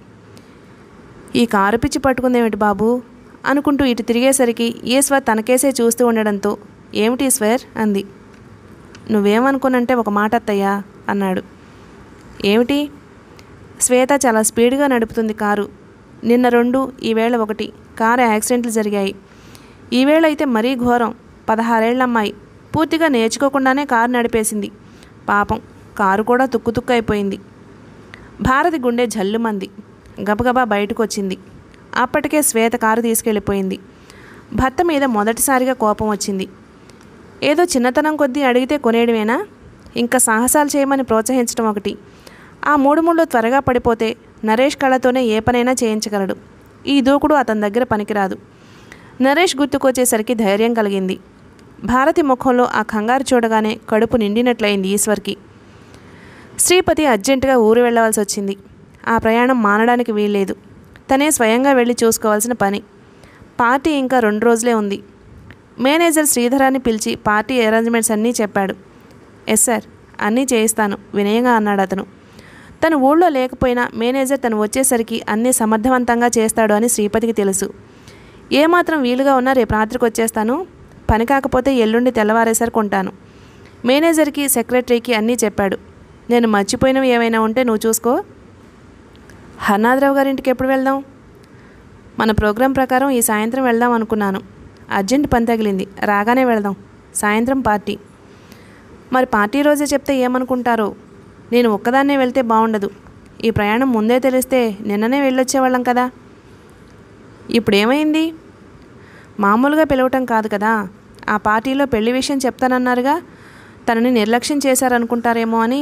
ఈ కారు పిచ్చి పట్టుకుందేమిటి బాబు అనుకుంటూ ఇటు తిరిగేసరికి ఈశ్వర్ తనకేసే చూస్తూ ఉండడంతో ఏమిటి ఈశ్వర్ అంది. నువ్వేమనుకునంటే ఒక మాట అత్తయ్యా అన్నాడు. ఏమిటి? శ్వేత చాలా స్పీడ్గా నడుపుతుంది కారు. నిన్న రెండు, ఈవేళ ఒకటి కారు యాక్సిడెంట్లు జరిగాయి. ఈవేళ అయితే మరీ ఘోరం. పదహారేళ్ల అమ్మాయి పూర్తిగా నేర్చుకోకుండానే కారు నడిపేసింది. పాపం కారు కూడా తుక్కు తుక్కు అయిపోయింది. భారతి గుండె జల్లుమంది. గబగబా బయటకు వచ్చింది. అప్పటికే శ్వేత కారు తీసుకెళ్ళిపోయింది. భర్త మీద మొదటిసారిగా కోపం వచ్చింది. ఏదో చిన్నతనం కొద్దీ అడిగితే కొనేయడమేనా? ఇంకా సాహసాలు చేయమని ప్రోత్సహించడం ఒకటి. ఆ మూడు ముళ్ళు త్వరగా పడిపోతే నరేష్ కళ్ళతోనే ఏ పనైనా చేయించగలడు. ఈ దూకుడు అతని దగ్గర పనికిరాదు. నరేష్ గుర్తుకొచ్చేసరికి ధైర్యం కలిగింది. భారతి ముఖంలో ఆ కంగారు చూడగానే కడుపు నిండినట్లయింది ఈశ్వర్కి. శ్రీపతి అర్జెంటుగా ఊరు వెళ్ళవలసి వచ్చింది. ఆ ప్రయాణం మానడానికి వీల్లేదు. తనే స్వయంగా వెళ్ళి చూసుకోవాల్సిన పని. పార్టీ ఇంకా రెండు రోజులే ఉంది. మేనేజర్ శ్రీధరాన్ని పిలిచి పార్టీ అరేంజ్మెంట్స్ అన్నీ చెప్పాడు. ఎస్ సార్, అన్నీ చేయిస్తాను వినయంగా అన్నాడు అతను. తను ఊళ్ళో లేకపోయినా మేనేజర్ తను వచ్చేసరికి అన్నీ సమర్థవంతంగా చేస్తాడు అని శ్రీపతికి తెలుసు. ఏమాత్రం వీలుగా ఉన్నా రేపు రాత్రికి వచ్చేస్తాను. పని కాకపోతే ఎల్లుండి తెల్లవారేసరికి ఉంటాను. మేనేజర్కి సెక్రటరీకి అన్నీ చెప్పాడు. నేను మర్చిపోయినవి ఏమైనా ఉంటే నువ్వు చూసుకో. హర్నాథరావు గారింటికి ఎప్పుడు వెళ్దాం? మన ప్రోగ్రాం ప్రకారం ఈ సాయంత్రం వెళ్దాం అనుకున్నాను. అర్జెంట్ పని తగిలింది, రాగానే వెళ్దాం. సాయంత్రం పార్టీ. మరి పార్టీ రోజే చెప్తే ఏమనుకుంటారో. నేను ఒక్కదాన్నే వెళ్తే బాగుండదు. ఈ ప్రయాణం ముందే తెలిస్తే నిన్ననే వెళ్ళొచ్చేవాళ్ళం కదా. ఇప్పుడేమైంది? మామూలుగా పిలవటం కాదు కదా. ఆ పార్టీలో పెళ్లి విషయం చెప్తానన్నారుగా. తనని నిర్లక్ష్యం చేశారనుకుంటారేమో అని.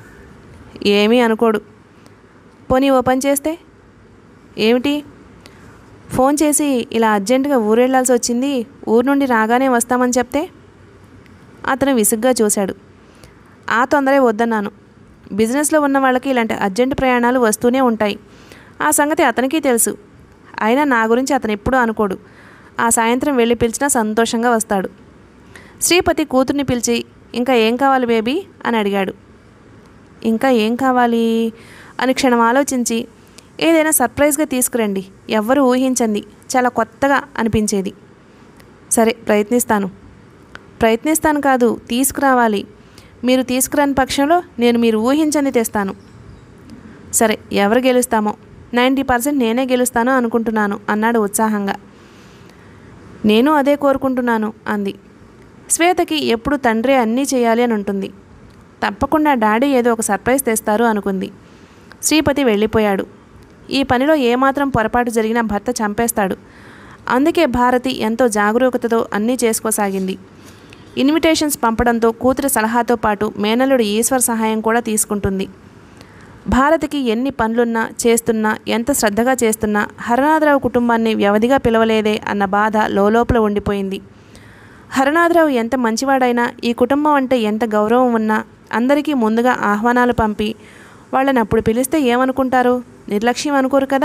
ఏమీ అనుకోడు. పోనీ ఓ పని చేస్తే? ఏమిటి? ఫోన్ చేసి ఇలా అర్జెంటుగా ఊరెళ్లాల్సి వచ్చింది, ఊరు నుండి రాగానే వస్తామని చెప్తే? అతను విసుగ్గా చూశాడు. ఆ తొందరే వద్దన్నాను. బిజినెస్లో ఉన్న వాళ్ళకి ఇలాంటి అర్జెంటు ప్రయాణాలు వస్తూనే ఉంటాయి. ఆ సంగతి అతనికి తెలుసు. అయినా నా గురించి అతను ఎప్పుడూ అనుకోడు. ఆ సాయంత్రం వెళ్ళి పిలిచినా సంతోషంగా వస్తాడు. శ్రీపతి కూతుర్ని పిలిచి ఇంకా ఏం కావాలి బేబీ అని అడిగాడు. ఇంకా ఏం కావాలి అని క్షణం ఆలోచించి ఏదైనా సర్ప్రైజ్గా తీసుకురండి, ఎవ్వరూ ఊహించండి, చాలా కొత్తగా అనిపించేది. సరే ప్రయత్నిస్తాను. ప్రయత్నిస్తాను కాదు, తీసుకురావాలి. మీరు తీసుకురాని పక్షంలో నేను మీరు ఊహించంది తెస్తాను. సరే ఎవరు గెలుస్తామో. నైంటీ పర్సెంట్ నేనే గెలుస్తాను అనుకుంటున్నాను అన్నాడు ఉత్సాహంగా. నేను అదే కోరుకుంటున్నాను అంది. శ్వేతకి ఎప్పుడు తండ్రే అన్నీ చేయాలి అని ఉంటుంది. తప్పకుండా డాడీ ఏదో ఒక సర్ప్రైజ్ తెస్తారు అనుకుంది. శ్రీపతి వెళ్ళిపోయాడు. ఈ పనిలో ఏమాత్రం పొరపాటు జరిగినా భర్త చంపేస్తాడు. అందుకే భారతి ఎంతో జాగరూకతతో అన్నీ చేసుకోసాగింది. ఇన్విటేషన్స్ పంపడంతో కూతురి సలహాతో పాటు మేనల్లుడు ఈశ్వర్ సహాయం కూడా తీసుకుంటుంది. భారతికి ఎన్ని పనులున్నా చేస్తున్నా ఎంత శ్రద్ధగా చేస్తున్నా హరనాథరావు కుటుంబాన్ని వ్యవధిగా పిలవలేదే అన్న బాధ లోలోపల ఉండిపోయింది. హరనాథరావు ఎంత మంచివాడైనా ఈ కుటుంబం అంటే ఎంత గౌరవం ఉన్నా అందరికీ ముందుగా ఆహ్వానాలు పంపి వాళ్ళని అప్పుడు పిలిస్తే ఏమనుకుంటారు? నిర్లక్ష్యం అనుకోరు కదా.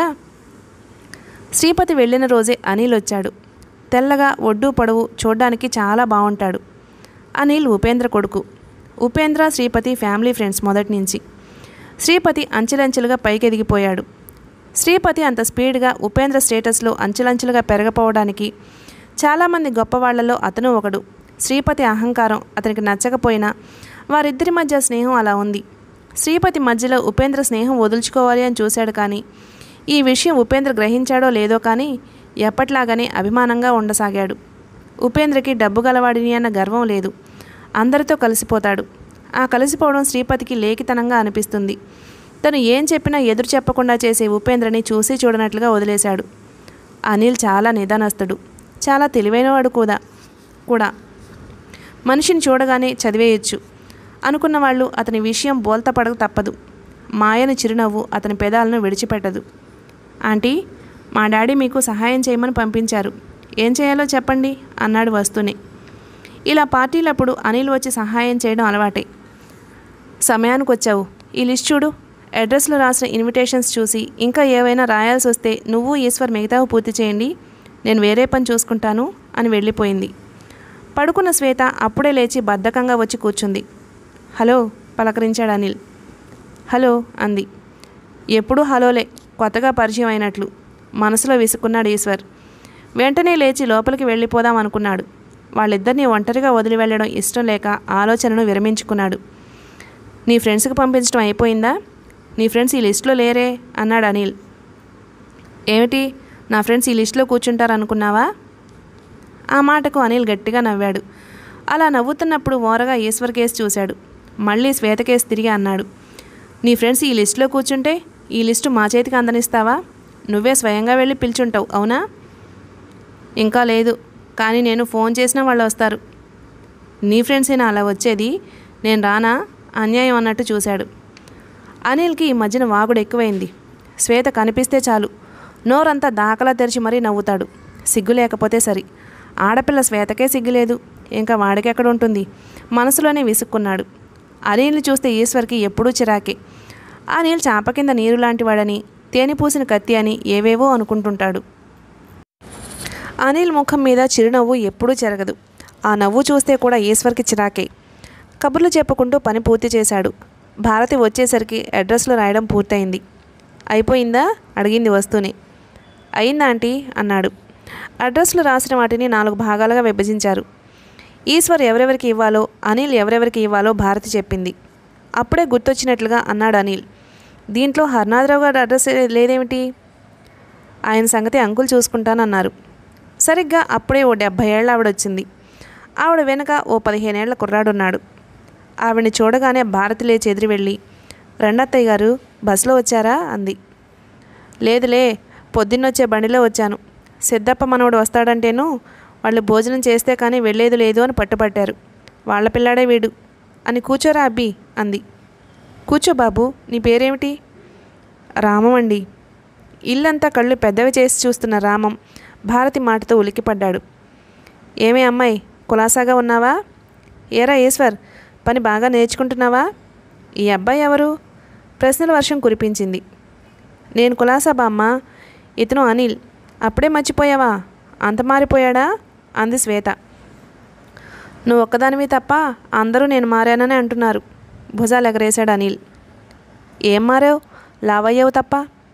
శ్రీపతి వెళ్ళిన రోజే అనిల్ వచ్చాడు. తెల్లగా ఒడ్డు పొడవు, చూడ్డానికి చాలా బాగుంటాడు. అనిల్ ఉపేంద్ర కొడుకు. ఉపేంద్ర శ్రీపతి ఫ్యామిలీ ఫ్రెండ్స్ మొదటి నుంచి. శ్రీపతి అంచెలంచెలుగా పైకెదిగిపోయాడు. శ్రీపతి అంత స్పీడ్గా ఉపేంద్ర స్టేటస్లో అంచెలంచెలుగా పెరగపోవడానికి చాలామంది గొప్పవాళ్లలో అతను ఒకడు. శ్రీపతి అహంకారం అతనికి నచ్చకపోయినా వారిద్దరి మధ్య స్నేహం అలా ఉంది. శ్రీపతి మధ్యలో ఉపేంద్ర స్నేహం వదులుచుకోవాలి అని చూశాడు. కానీ ఈ విషయం ఉపేంద్ర గ్రహించాడో లేదో కానీ ఎప్పట్లాగానే అభిమానంగా ఉండసాగాడు. ఉపేంద్రకి డబ్బు గలవాడిని అన్న గర్వం లేదు. అందరితో కలిసిపోతాడు. ఆ కలిసిపోవడం శ్రీపతికి లేఖితనంగా అనిపిస్తుంది. తను ఏం చెప్పినా ఎదురు చెప్పకుండా చేసే ఉపేంద్రని చూసి చూడనట్లుగా వదిలేశాడు. అనిల్ చాలా నిదానస్తుడు, చాలా తెలివైనవాడు కూడా కూడా మనిషిని చూడగానే చదివేయచ్చు అనుకున్న వాళ్ళు అతని విషయం బోల్తా పడక తప్పదు. మాయని చిరునవ్వు అతని పెదాలను విడిచిపెట్టదు. ఆంటీ, మా డాడీ మీకు సహాయం చేయమని పంపించారు. ఏం చేయాలో చెప్పండి అన్నాడు వస్తూనే. ఇలా పార్టీలప్పుడు అనిల్ వచ్చి సహాయం చేయడం అలవాటే. సమయానికి వచ్చావు. ఈ లిస్ట్ చూడు. అడ్రస్లో రాసిన ఇన్విటేషన్స్ చూసి ఇంకా ఏవైనా రాయాల్సి వస్తే నువ్వు ఈశ్వర్ మిగతావు పూర్తి చేయండి, నేను వేరే పని చూసుకుంటాను అని వెళ్ళిపోయింది. పడుకున్న శ్వేత అప్పుడే లేచి బద్ధకంగా వచ్చి కూర్చుంది. హలో పలకరించాడు అనిల్. హలో అంది. ఎప్పుడూ హలోలే, కొత్తగా పరిచయం అయినట్లు మనసులో విసుక్కున్నాడు ఈశ్వర్. వెంటనే లేచి లోపలికి వెళ్ళిపోదాం అనుకున్నాడు. వాళ్ళిద్దరినీ ఒంటరిగా వదిలి వెళ్ళడం ఇష్టం లేక ఆలోచనను విరమించుకున్నాడు. నీ ఫ్రెండ్స్కి పంపించడం అయిపోయిందా? నీ ఫ్రెండ్స్ ఈ లిస్టులో లేరే అన్నాడు అనిల్. ఏమిటి, నా ఫ్రెండ్స్ ఈ లిస్టులో కూర్చుంటారనుకున్నావా? ఆ మాటకు అనిల్ గట్టిగా నవ్వాడు. అలా నవ్వుతున్నప్పుడు ఓరగా ఈశ్వర్ కేసు చూశాడు. మళ్ళీ శ్వేత కేసు తిరిగి అన్నాడు, నీ ఫ్రెండ్స్ ఈ లిస్టులో కూర్చుంటే ఈ లిస్టు మా చేతికి అందనిస్తావా? నువ్వే స్వయంగా వెళ్ళి పిలుచుంటావు అవునా? ఇంకా లేదు, కానీ నేను ఫోన్ చేసినా వాళ్ళు వస్తారు. నీ ఫ్రెండ్సేనా అలా వచ్చేది? నేను రానా? అన్యాయం అన్నట్టు చూశాడు. అనిల్కి ఈ మధ్యన వాగుడు ఎక్కువైంది. శ్వేత కనిపిస్తే చాలు నోరంతా దాకలా తెరిచి మరీ నవ్వుతాడు. సిగ్గు లేకపోతే సరి. ఆడపిల్ల శ్వేతకే సిగ్గులేదు, ఇంకా వాడికెక్కడ ఉంటుంది? మనసులోనే విసుక్కున్నాడు. అనిల్ని చూస్తే ఈశ్వర్కి ఎప్పుడూ చిరాకే. అనిల్ చాప కింద నీరు లాంటివాడని, తేనె పూసిన కత్తి అని ఏవేవో అనుకుంటుంటాడు. అనిల్ ముఖం మీద చిరునవ్వు ఎప్పుడూ చెరగదు. ఆ నవ్వు చూస్తే కూడా ఈశ్వర్కి చిరాకే. కబుర్లు చెప్పుకుంటూ పని పూర్తి చేశాడు. భారతి వచ్చేసరికి అడ్రస్లో రాయడం పూర్తయింది. అయిపోయిందా అడిగింది వస్తూనే. అయిందా ఆంటీ అన్నాడు. అడ్రస్లో రాసిన వాటిని నాలుగు భాగాలుగా విభజించారు. ఈశ్వర్ ఎవరెవరికి ఇవ్వాలో, అనిల్ ఎవరెవరికి ఇవ్వాలో భారతి చెప్పింది. అప్పుడే గుర్తొచ్చినట్లుగా అన్నాడు అనిల్, దీంట్లో హర్నాథరావు గారి అడ్రస్ లేదేమిటి? ఆయన సంగతి అంకుల్ చూసుకుంటానన్నారు. సరిగ్గా అప్పుడే ఓ డెబ్భై ఏళ్ళ ఆవిడ వచ్చింది. ఆవిడ వెనక ఓ పదిహేనేళ్ల కుర్రాడున్నాడు. ఆవిడని చూడగానే భారతి లేచి ఎదిరి వెళ్ళి, రండత్తయ్య గారు బస్సులో వచ్చారా అంది. లేదులే, పొద్దున్నొచ్చే బండిలో వచ్చాను. సిద్ధప్ప మనవడు వస్తాడంటేను వాళ్ళు భోజనం చేస్తే కానీ వెళ్ళేది లేదు అని పట్టుపట్టారు. వాళ్ళ పిల్లాడే వీడు అని. కూర్చోరా అబ్బి అంది. కూర్చో బాబు, నీ పేరేమిటి? రామం అండి. ఇల్లంతా కళ్ళు పెద్దవి చేసి చూస్తున్న రామం భారతి మాటతో ఉలిక్కిపడ్డాడు. ఏమే అమ్మాయి, కులాసాగా ఉన్నావా? ఏరా ఈశ్వర్, పని బాగా నేర్చుకుంటున్నావా? ఈ అబ్బాయి ఎవరు? ప్రశ్నల వర్షం కురిపించింది. నేను కులాసా బామ్మ, ఇతను అనిల్. అప్పుడే మర్చిపోయావా? అంత మారిపోయాడా అంది శ్వేత. నువ్వు ఒక్కదానివి తప్ప అందరూ నేను మారానని అంటున్నారు. భుజాలు ఎగరేశాడు అనిల్. ఏం మారావు? లావయ్యావు తప్ప.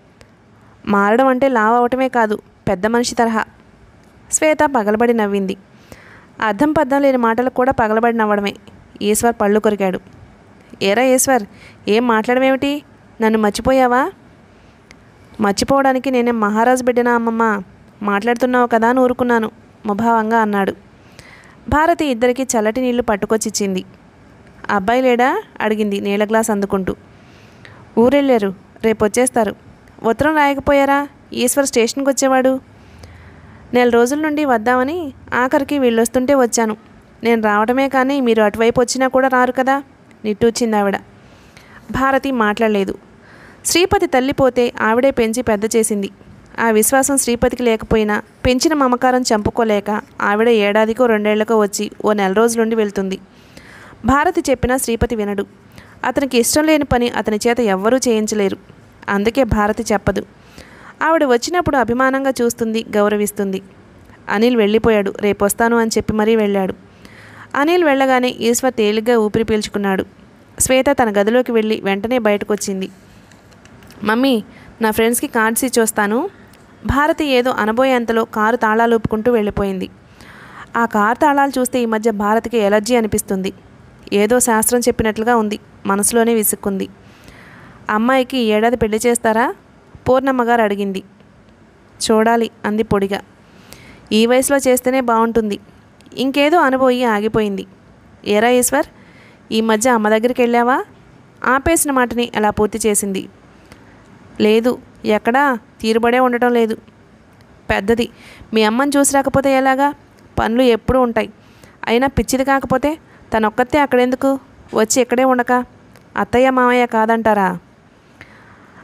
మారడం అంటే లావ్ అవటమే కాదు, పెద్ద మనిషి తరహా. శ్వేత పగలబడి నవ్వింది. అర్థం పద్ధం లేని మాటలకు కూడా పగలబడి నవ్వడమే. ఈశ్వర్ పళ్ళు కొరికాడు. ఏరా ఈశ్వర్, ఏం మాట్లాడమేమిటి? నన్ను మర్చిపోయావా? మర్చిపోవడానికి నేనే మహారాజు బిడ్డనా అమ్మమ్మ? మాట్లాడుతున్నావు కదా అని ఊరుకున్నాను ముభావంగా అన్నాడు. భారతి ఇద్దరికి చల్లటి నీళ్లు పట్టుకొచ్చిచ్చింది. అబ్బాయి లేడా అడిగింది నీళ్ళ గ్లాస్ అందుకుంటూ. ఊరెళ్ళారు, రేపు వచ్చేస్తారు. ఉత్తరం రాయకపోయారా? ఈశ్వర్ స్టేషన్కి వచ్చేవాడు. నెల రోజుల నుండి వద్దామని ఆఖరికి వీళ్ళొస్తుంటే వచ్చాను. నేను రావడమే కానీ మీరు అటువైపు వచ్చినా కూడా రారు కదా నిట్టూచింది ఆవిడ. భారతి మాట్లాడలేదు. శ్రీపతి తల్లిపోతే ఆవిడే పెంచి పెద్ద చేసింది. ఆ విశ్వాసం శ్రీపతికి లేకపోయినా పెంచిన మమకారం చంపుకోలేక ఆవిడ ఏడాదికో రెండేళ్లకో వచ్చి ఓ నెల రోజులుండి వెళ్తుంది. భారతి చెప్పినా శ్రీపతి వినడు. అతనికి ఇష్టం లేని పని అతని చేత ఎవ్వరూ చేయించలేరు. అందుకే భారతి చెప్పదు. ఆవిడ వచ్చినప్పుడు అభిమానంగా చూస్తుంది, గౌరవిస్తుంది. అనిల్ వెళ్ళిపోయాడు. రేపు వస్తాను అని చెప్పి మరీ వెళ్ళాడు. అనిల్ వెళ్ళగానే ఈశ్వర్ తేలిగ్గా ఊపిరి పీల్చుకున్నాడు. శ్వేత తన గదిలోకి వెళ్ళి వెంటనే బయటకు వచ్చింది. మమ్మీ, నా ఫ్రెండ్స్కి కార్డ్స్ ఇచ్చి వస్తాను. భారతి ఏదో అనబోయేంతలో కారు తాళాలు ఊపుకుంటూ వెళ్ళిపోయింది. ఆ కారు తాళాలు చూస్తే ఈ మధ్య భారతికి ఎలర్జీ అనిపిస్తుంది. ఏదో శాస్త్రం చెప్పినట్లుగా ఉంది. మనసులోనే విసుక్కుంది. అమ్మాయికి ఈ ఏడాది పెళ్లి చేస్తారా? పూర్ణమ్మగారు అడిగింది. చూడాలి అంది పొడిగా. ఈ వయసులో చేస్తేనే బాగుంటుంది. ఇంకేదో అనుభవి ఆగిపోయింది. ఏరా ఈశ్వర్, ఈ మధ్య అమ్మ దగ్గరికి వెళ్ళావా? ఆపేసిన మాటని అలా పూర్తి చేసింది. లేదు, ఎక్కడా తీరుబడే ఉండటం లేదు. పెద్దది, మీ అమ్మని చూసి రాకపోతే ఎలాగా? పనులు ఎప్పుడూ ఉంటాయి. అయినా పిచ్చిది కాకపోతే తనొక్కతే అక్కడెందుకు? వచ్చి ఇక్కడే ఉండక అత్తయ్య మామయ్య కాదంటారా?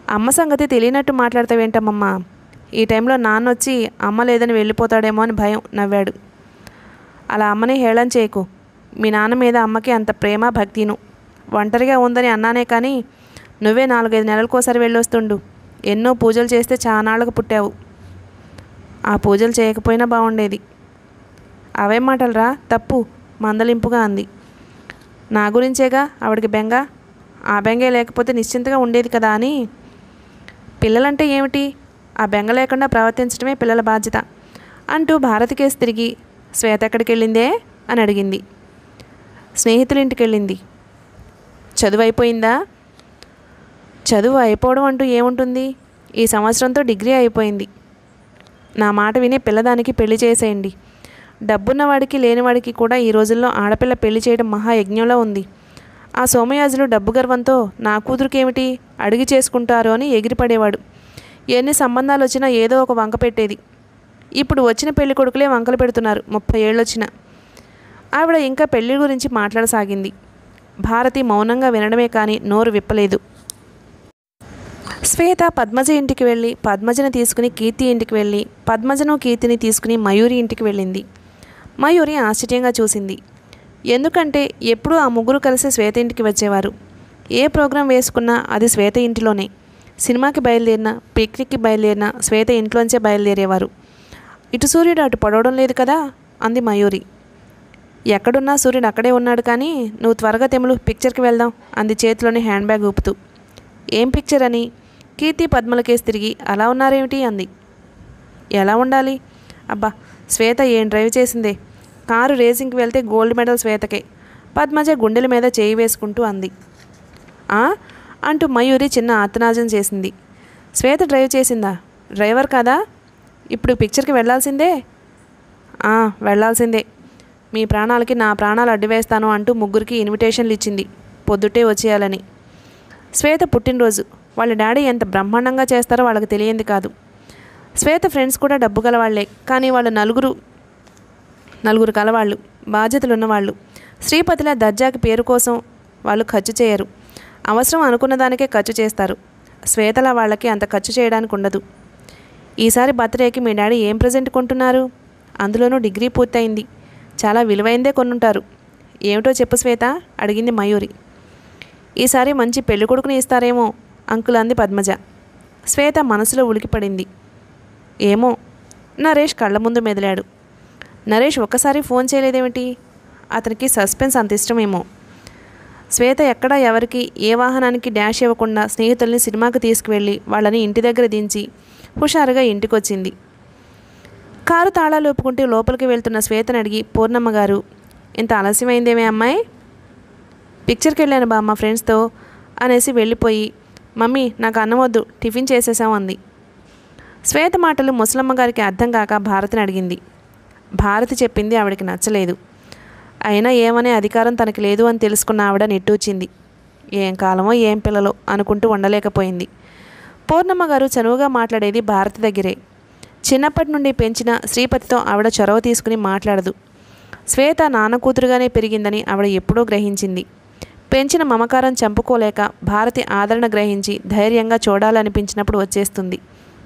అమ్మ సంగతి తెలియనట్టు మాట్లాడతావేంటమ్మమ్మా? ఈ టైంలో నాన్న వచ్చి అమ్మ లేదని వెళ్ళిపోతాడేమో అని భయం నవ్వాడు. అలా అమ్మని హేళన చేయకు. మీ నాన్న మీద అమ్మకి అంత ప్రేమ భక్తిను. ఒంటరిగా ఉందని అన్నానే కానీ నువ్వే నాలుగైదు నెలలకోసారి వెళ్ళొస్తుండు. ఎన్నో పూజలు చేస్తే చానాళ్ళకు పుట్టావు. ఆ పూజలు చేయకపోయినా బాగుండేది. అవే మాటలరా, తప్పు మందలింపుగా అంది. నా గురించేగా ఆవిడికి బెంగ. ఆ బెంగే లేకపోతే నిశ్చింతగా ఉండేది కదా అని. పిల్లలంటే ఏమిటి? ఆ బెంగ లేకుండా ప్రవర్తించడమే పిల్లల బాధ్యత అంటూ భారతికేసి తిరిగి శ్వేత ఎక్కడికి వెళ్ళిందే అని అడిగింది. స్నేహితుల ఇంటికి వెళ్ళింది. చదువు అయిపోయిందా? చదువు అయిపోవడం అంటూ ఏముంటుంది? ఈ సంవత్సరంతో డిగ్రీ అయిపోయింది. నా మాట విని పిల్లదానికి పెళ్లి చేసేయండి. డబ్బున్నవాడికి లేనివాడికి కూడా ఈ రోజుల్లో ఆడపిల్ల పెళ్లి చేయడం మహాయజ్ఞంలో ఉంది. ఆ సోమయాజులు డబ్బు గర్వంతో నా కూతురుకేమిటి అడిగి చేసుకుంటారో అని ఎగిరిపడేవాడు. ఎన్ని సంబంధాలు వచ్చినా ఏదో ఒక వంక పెట్టేది. ఇప్పుడు వచ్చిన పెళ్లి కొడుకులే వంకలు పెడుతున్నారు, ముప్పై ఏళ్ళు వచ్చిన. ఆవిడ ఇంకా పెళ్లి గురించి మాట్లాడసాగింది. భారతి మౌనంగా వినడమే కానీ నోరు విప్పలేదు. శ్వేత పద్మజ ఇంటికి వెళ్ళి పద్మజను తీసుకుని కీర్తి ఇంటికి వెళ్ళి పద్మజను కీర్తిని తీసుకుని మయూరి ఇంటికి వెళ్ళింది. మయూరి ఆశ్చర్యంగా చూసింది. ఎందుకంటే ఎప్పుడూ ఆ ముగ్గురు కలిసి శ్వేత ఇంటికి వచ్చేవారు. ఏ ప్రోగ్రాం వేసుకున్నా అది శ్వేత ఇంటిలోనే. సినిమాకి బయలుదేరినా పిక్నిక్కి బయలుదేరినా శ్వేత ఇంట్లోంచే బయలుదేరేవారు. ఇటు సూర్యుడు అటు పడవడం లేదు కదా అంది మయూరి. ఎక్కడున్నా సూర్యుడు అక్కడే ఉన్నాడు కానీ నువ్వు త్వరగా తెములు, పిక్చర్కి వెళ్దాం అంది చేతిలోని హ్యాండ్ బ్యాగ్ ఊపుతూ. ఏం పిక్చర్ అని కీర్తి పద్మలకేసి తిరిగి అలా ఉన్నారేమిటి అంది. ఎలా ఉండాలి? అబ్బా, శ్వేత ఏం డ్రైవ్ చేసిందే. కారు రేసింగ్కి వెళ్తే గోల్డ్ మెడల్ శ్వేతకే. పద్మజ గుండెల మీద చేయి వేసుకుంటూ అంది. ఆ అంటూ మయూరి చిన్న ఆర్తనాదం చేసింది. శ్వేత డ్రైవ్ చేసిందా? డ్రైవర్ కాదా? ఇప్పుడు పిక్చర్కి వెళ్ళాల్సిందే. ఆ వెళ్ళాల్సిందే. మీ ప్రాణాలకి నా ప్రాణాలు అడ్డువేస్తాను అంటూ ముగ్గురికి ఇన్విటేషన్లు ఇచ్చింది, పొద్దుటే వచ్చేయాలని. శ్వేత పుట్టినరోజు. వాళ్ళ డాడీ ఎంత బ్రహ్మాండంగా చేస్తారో వాళ్ళకి తెలియంది కాదు. శ్వేత ఫ్రెండ్స్ కూడా డబ్బు గలవాళ్లే, కానీ వాళ్ళు నలుగురు నలుగురు కలవాళ్ళు, బాధ్యతలు ఉన్నవాళ్ళు. శ్రీపతిల దర్జాకి పేరు కోసం వాళ్ళు ఖర్చు చేయరు. అవసరం అనుకున్న దానికే ఖర్చు చేస్తారు. శ్వేతల వాళ్ళకి అంత ఖర్చు చేయడానికి ఉండదు. ఈసారి బర్త్డేకి మీ డాడీ ఏం ప్రజెంట్ కొంటున్నారు? అందులోనూ డిగ్రీ పూర్తయింది. చాలా విలువైందే కొనుంటారు. ఏమిటో చెప్పు శ్వేత అడిగింది మయూరి. ఈసారి మంచి పెళ్లి కొడుకుని ఇస్తారేమో అంకుల్ అంది పద్మజ. శ్వేత మనసులో ఉలికిపడింది. ఏమో. నరేష్ కళ్ళ ముందు మెదిలాడు. నరేష్ ఒక్కసారి ఫోన్ చేయలేదేమిటి? అతనికి సస్పెన్స్ అంత ఇష్టమేమో. శ్వేత ఎక్కడా ఎవరికి ఏ వాహనానికి డాష్ ఇవ్వకుండా స్నేహితుల్ని సినిమాకి తీసుకువెళ్ళి వాళ్ళని ఇంటి దగ్గర దించి హుషారుగా ఇంటికొచ్చింది. కారు తాళాలు ఒప్పుకుంటూ లోపలికి వెళ్తున్న శ్వేతను అడిగి, పూర్ణమ్మ గారు ఇంత ఆలస్యమైందేమే అమ్మాయి? పిక్చర్కి వెళ్ళాను బా మా ఫ్రెండ్స్తో అనేసి వెళ్ళిపోయి, మమ్మీ నాకు అన్నం వద్దు, టిఫిన్ చేసేసాం అంది. శ్వేత మాటలు ముసలమ్మ గారికి అర్థం కాక భారతిని అడిగింది. భారతి చెప్పింది ఆవిడకి నచ్చలేదు. అయినా ఏమనే అధికారం తనకి లేదు అని తెలుసుకున్న ఆవిడ నిట్టూచింది. ఏం కాలమో ఏం పిల్లలో అనుకుంటూ ఉండలేకపోయింది. పూర్ణమ్మ గారు చనువుగా మాట్లాడేది భారతి దగ్గరే. చిన్నప్పటి నుండి పెంచిన శ్రీపతితో ఆవిడ చొరవ తీసుకుని మాట్లాడదు. శ్వేత నాన్న కూతురుగానే పెరిగిందని ఆవిడ ఎప్పుడూ గ్రహించింది. పెంచిన మమకారం చంపుకోలేక భారతి ఆదరణ గ్రహించి ధైర్యంగా చూడాలనిపించినప్పుడు వచ్చేస్తుంది.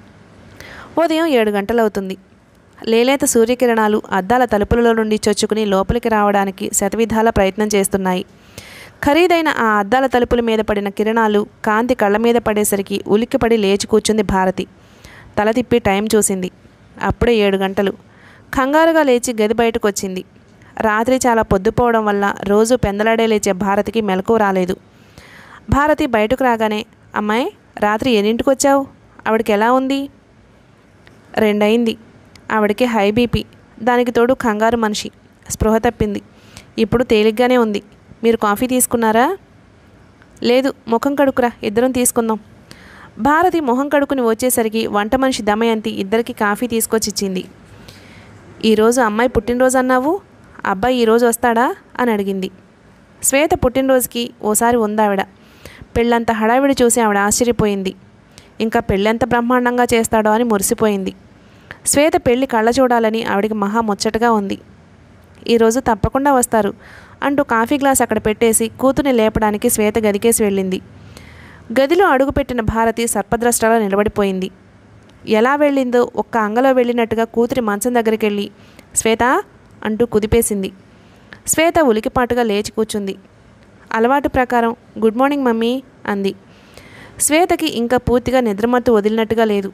ఉదయం ఏడు గంటలవుతుంది. లేలేత సూర్యకిరణాలు అద్దాల తలుపులలో నుండి చొచ్చుకుని లోపలికి రావడానికి శతవిధాల ప్రయత్నం చేస్తున్నాయి. ఖరీదైన ఆ అద్దాల తలుపుల మీద పడిన కిరణాలు కాంతి కళ్ళ మీద పడేసరికి ఉలిక్కిపడి లేచి కూర్చుంది భారతి. తల తిప్పి టైం చూసింది. అప్పుడే ఏడు గంటలు. కంగారుగా లేచి గది బయటకు వచ్చింది. రాత్రి చాలా పొద్దుపోవడం వల్ల రోజు పెందలాడే లేచే భారతికి మెలకువ రాలేదు. భారతి బయటకు రాగానే, అమ్మాయి రాత్రి ఎన్నింటికి వచ్చావు? ఆవిడకి ఎలా ఉంది? రెండయింది. ఆవిడకి హై బీపీ, దానికి తోడు కంగారు మనిషి. స్పృహ తప్పింది. ఇప్పుడు తేలిగ్గానే ఉంది. మీరు కాఫీ తీసుకున్నారా? లేదు, ముఖం కడుకురా, ఇద్దరం తీసుకుందాం. భారతి మొహం కడుకుని వచ్చేసరికి వంట మనిషి దమయంతి ఇద్దరికి కాఫీ తీసుకొచ్చిచ్చింది. ఈరోజు అమ్మాయి పుట్టినరోజు అన్నావు, అబ్బాయి ఈరోజు వస్తాడా అని అడిగింది. శ్వేత పుట్టినరోజుకి ఓసారి ఉందావిడ. పెళ్ళంత హడావిడి చూసి ఆవిడ ఆశ్చర్యపోయింది. ఇంకా పెళ్ళెంత బ్రహ్మాండంగా చేస్తాడో అని మురిసిపోయింది. శ్వేత పెళ్లి కళ్ళ చూడాలని ఆవిడికి మహా ముచ్చటగా ఉంది. ఈరోజు తప్పకుండా వస్తారు అంటూ కాఫీ గ్లాస్ అక్కడ పెట్టేసి కూతుర్ని లేపడానికి శ్వేత గదికేసి వెళ్ళింది. గదిలో అడుగుపెట్టిన భారతి సర్పద్రష్టలా నిలబడిపోయింది. ఎలా వెళ్ళిందో ఒక్క అంగలో వెళ్ళినట్టుగా కూతురి మంచం దగ్గరికి వెళ్ళి శ్వేత అంటూ కుదిపేసింది. శ్వేత ఉలికిపాటుగా లేచి కూర్చుంది. అలవాటు ప్రకారం గుడ్ మార్నింగ్ మమ్మీ అంది. శ్వేతకి ఇంకా పూర్తిగా నిద్రమత్తు వదిలినట్టుగా లేదు.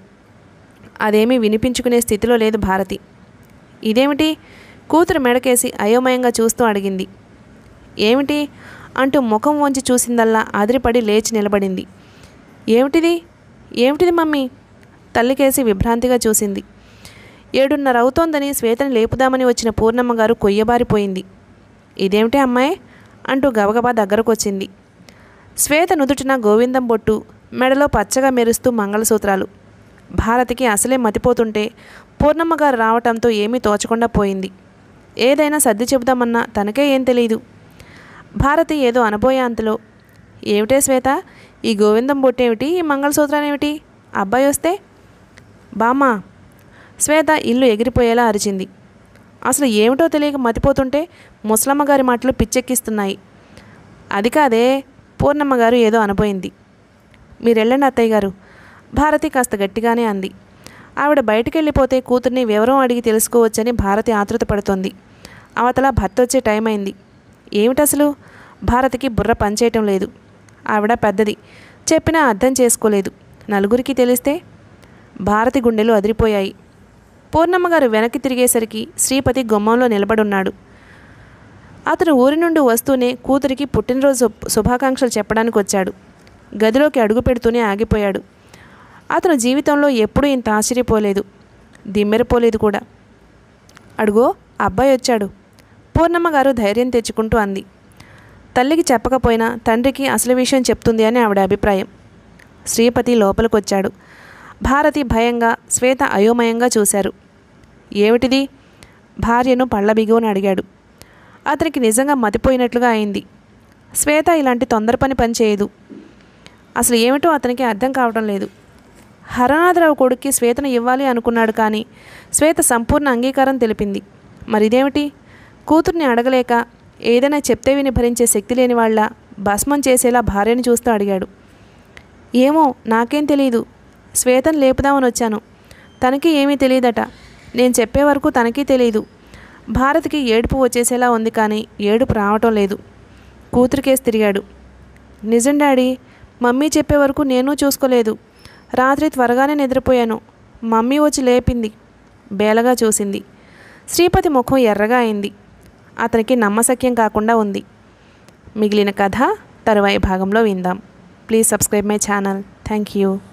అదేమీ వినిపించుకునే స్థితిలో లేదు భారతి. ఇదేమిటి? కూతురు మెడకేసి అయోమయంగా చూస్తూ అడిగింది. ఏమిటి అంటూ ముఖం వంచి చూసిందల్లా అదిరిపడి లేచి నిలబడింది. ఏమిటిది ఏమిటిది మమ్మీ? తల్లికేసి విభ్రాంతిగా చూసింది. ఏడున్నర అవుతోందని శ్వేతని లేపుదామని వచ్చిన పూర్ణమ్మ గారు కొయ్యబారిపోయింది. ఇదేమిటి అమ్మాయి అంటూ గబగబా దగ్గరకు వచ్చింది. శ్వేత నుదుటిన గోవిందం బొట్టు, మెడలో పచ్చగా మెరుస్తూ మంగళసూత్రాలు. భారతికి అసలే మతిపోతుంటే పూర్ణమ్మగారు రావటంతో ఏమీ తోచకుండా పోయింది. ఏదైనా సర్ది చెబుదామన్నా తనకే ఏం తెలీదు. భారతి ఏదో అనబోయే అంతలో, ఏమిటే శ్వేత, ఈ గోవిందం బొట్టేమిటి, ఈ మంగళసూత్రానేమిటి? అబ్బాయి వస్తే? బామ్మా! శ్వేత ఇల్లు ఎగిరిపోయేలా అరిచింది. అసలు ఏమిటో తెలియక మతిపోతుంటే ముసలమ్మగారి మాటలు పిచ్చెక్కిస్తున్నాయి. అది కాదే, పూర్ణమ్మగారు ఏదో అనబోయింది. మీరెళ్ళండి అత్తయ్య గారు, భారతి కాస్త గట్టిగానే అంది. ఆవిడ బయటికి వెళ్ళిపోతే కూతుర్ని వివరం అడిగి తెలుసుకోవచ్చని భారతి ఆతృత పడుతోంది. అవతల భర్త వచ్చే టైం అయింది. ఏమిటసలు? భారతికి బుర్ర పనిచేయటం లేదు. ఆవిడ పెద్దది, చెప్పినా అర్థం చేసుకోలేదు. నలుగురికి తెలిస్తే? భారతి గుండెలు అదిరిపోయాయి. పూర్ణమ్మగారు వెనక్కి తిరిగేసరికి శ్రీపతి గుమ్మంలో నిలబడున్నాడు. అతను ఊరి నుండి వస్తూనే కూతురికి పుట్టినరోజు శుభాకాంక్షలు చెప్పడానికి వచ్చాడు. గదిలోకి అడుగు పెడుతూనే ఆగిపోయాడు. అతను జీవితంలో ఎప్పుడూ ఇంత ఆశ్చర్యపోలేదు, దిమ్మెరపోలేదు కూడా. అడుగో అబ్బాయి వచ్చాడు, పూర్ణమ్మగారు ధైర్యం తెచ్చుకుంటూ అంది. తల్లికి చెప్పకపోయినా తండ్రికి అసలు విషయం చెప్తుంది అని ఆవిడ అభిప్రాయం. శ్రీపతి లోపలికొచ్చాడు. భారతి భయంగా, శ్వేత అయోమయంగా చూశారు. ఏమిటిది? భార్యను పళ్ళ బిగువని అడిగాడు. అతనికి నిజంగా మతిపోయినట్లుగా అయింది. శ్వేత ఇలాంటి తొందర పని పని చేయదు. అసలు ఏమిటో అతనికి అర్థం కావడం లేదు. హరనాథరావు కొడుక్కి శ్వేతను ఇవ్వాలి అనుకున్నాడు, కానీ శ్వేత సంపూర్ణ అంగీకారం తెలిపింది. మరిదేమిటి? కూతుర్ని అడగలేక ఏదైనా చెప్తే విని భరించే శక్తి లేని వాళ్ళ భస్మం చేసేలా భార్యను చూస్తూ అడిగాడు. ఏమో నాకేం తెలీదు, శ్వేతను లేపుదామని వచ్చాను. తనకి ఏమీ తెలియదట. నేను చెప్పే వరకు తనకి తెలీదు. భారతికి ఏడుపు వచ్చేసేలా ఉంది, కానీ ఏడుపు రావటం లేదు. కూతురికేసి తిరిగాడు. నిజం డాడీ, మమ్మీ చెప్పే వరకు నేను చూసుకోలేదు. రాత్రి త్వరగానే నిద్రపోయాను. మమ్మీ వచ్చి లేపింది. బేలగా చూసింది. శ్రీపతి ముఖం ఎర్రగా అయింది. అతనికి నమ్మశక్యం కాకుండా ఉంది. మిగిలిన కథ తరువాయి భాగంలో విందాం. Please subscribe my channel. Thank you.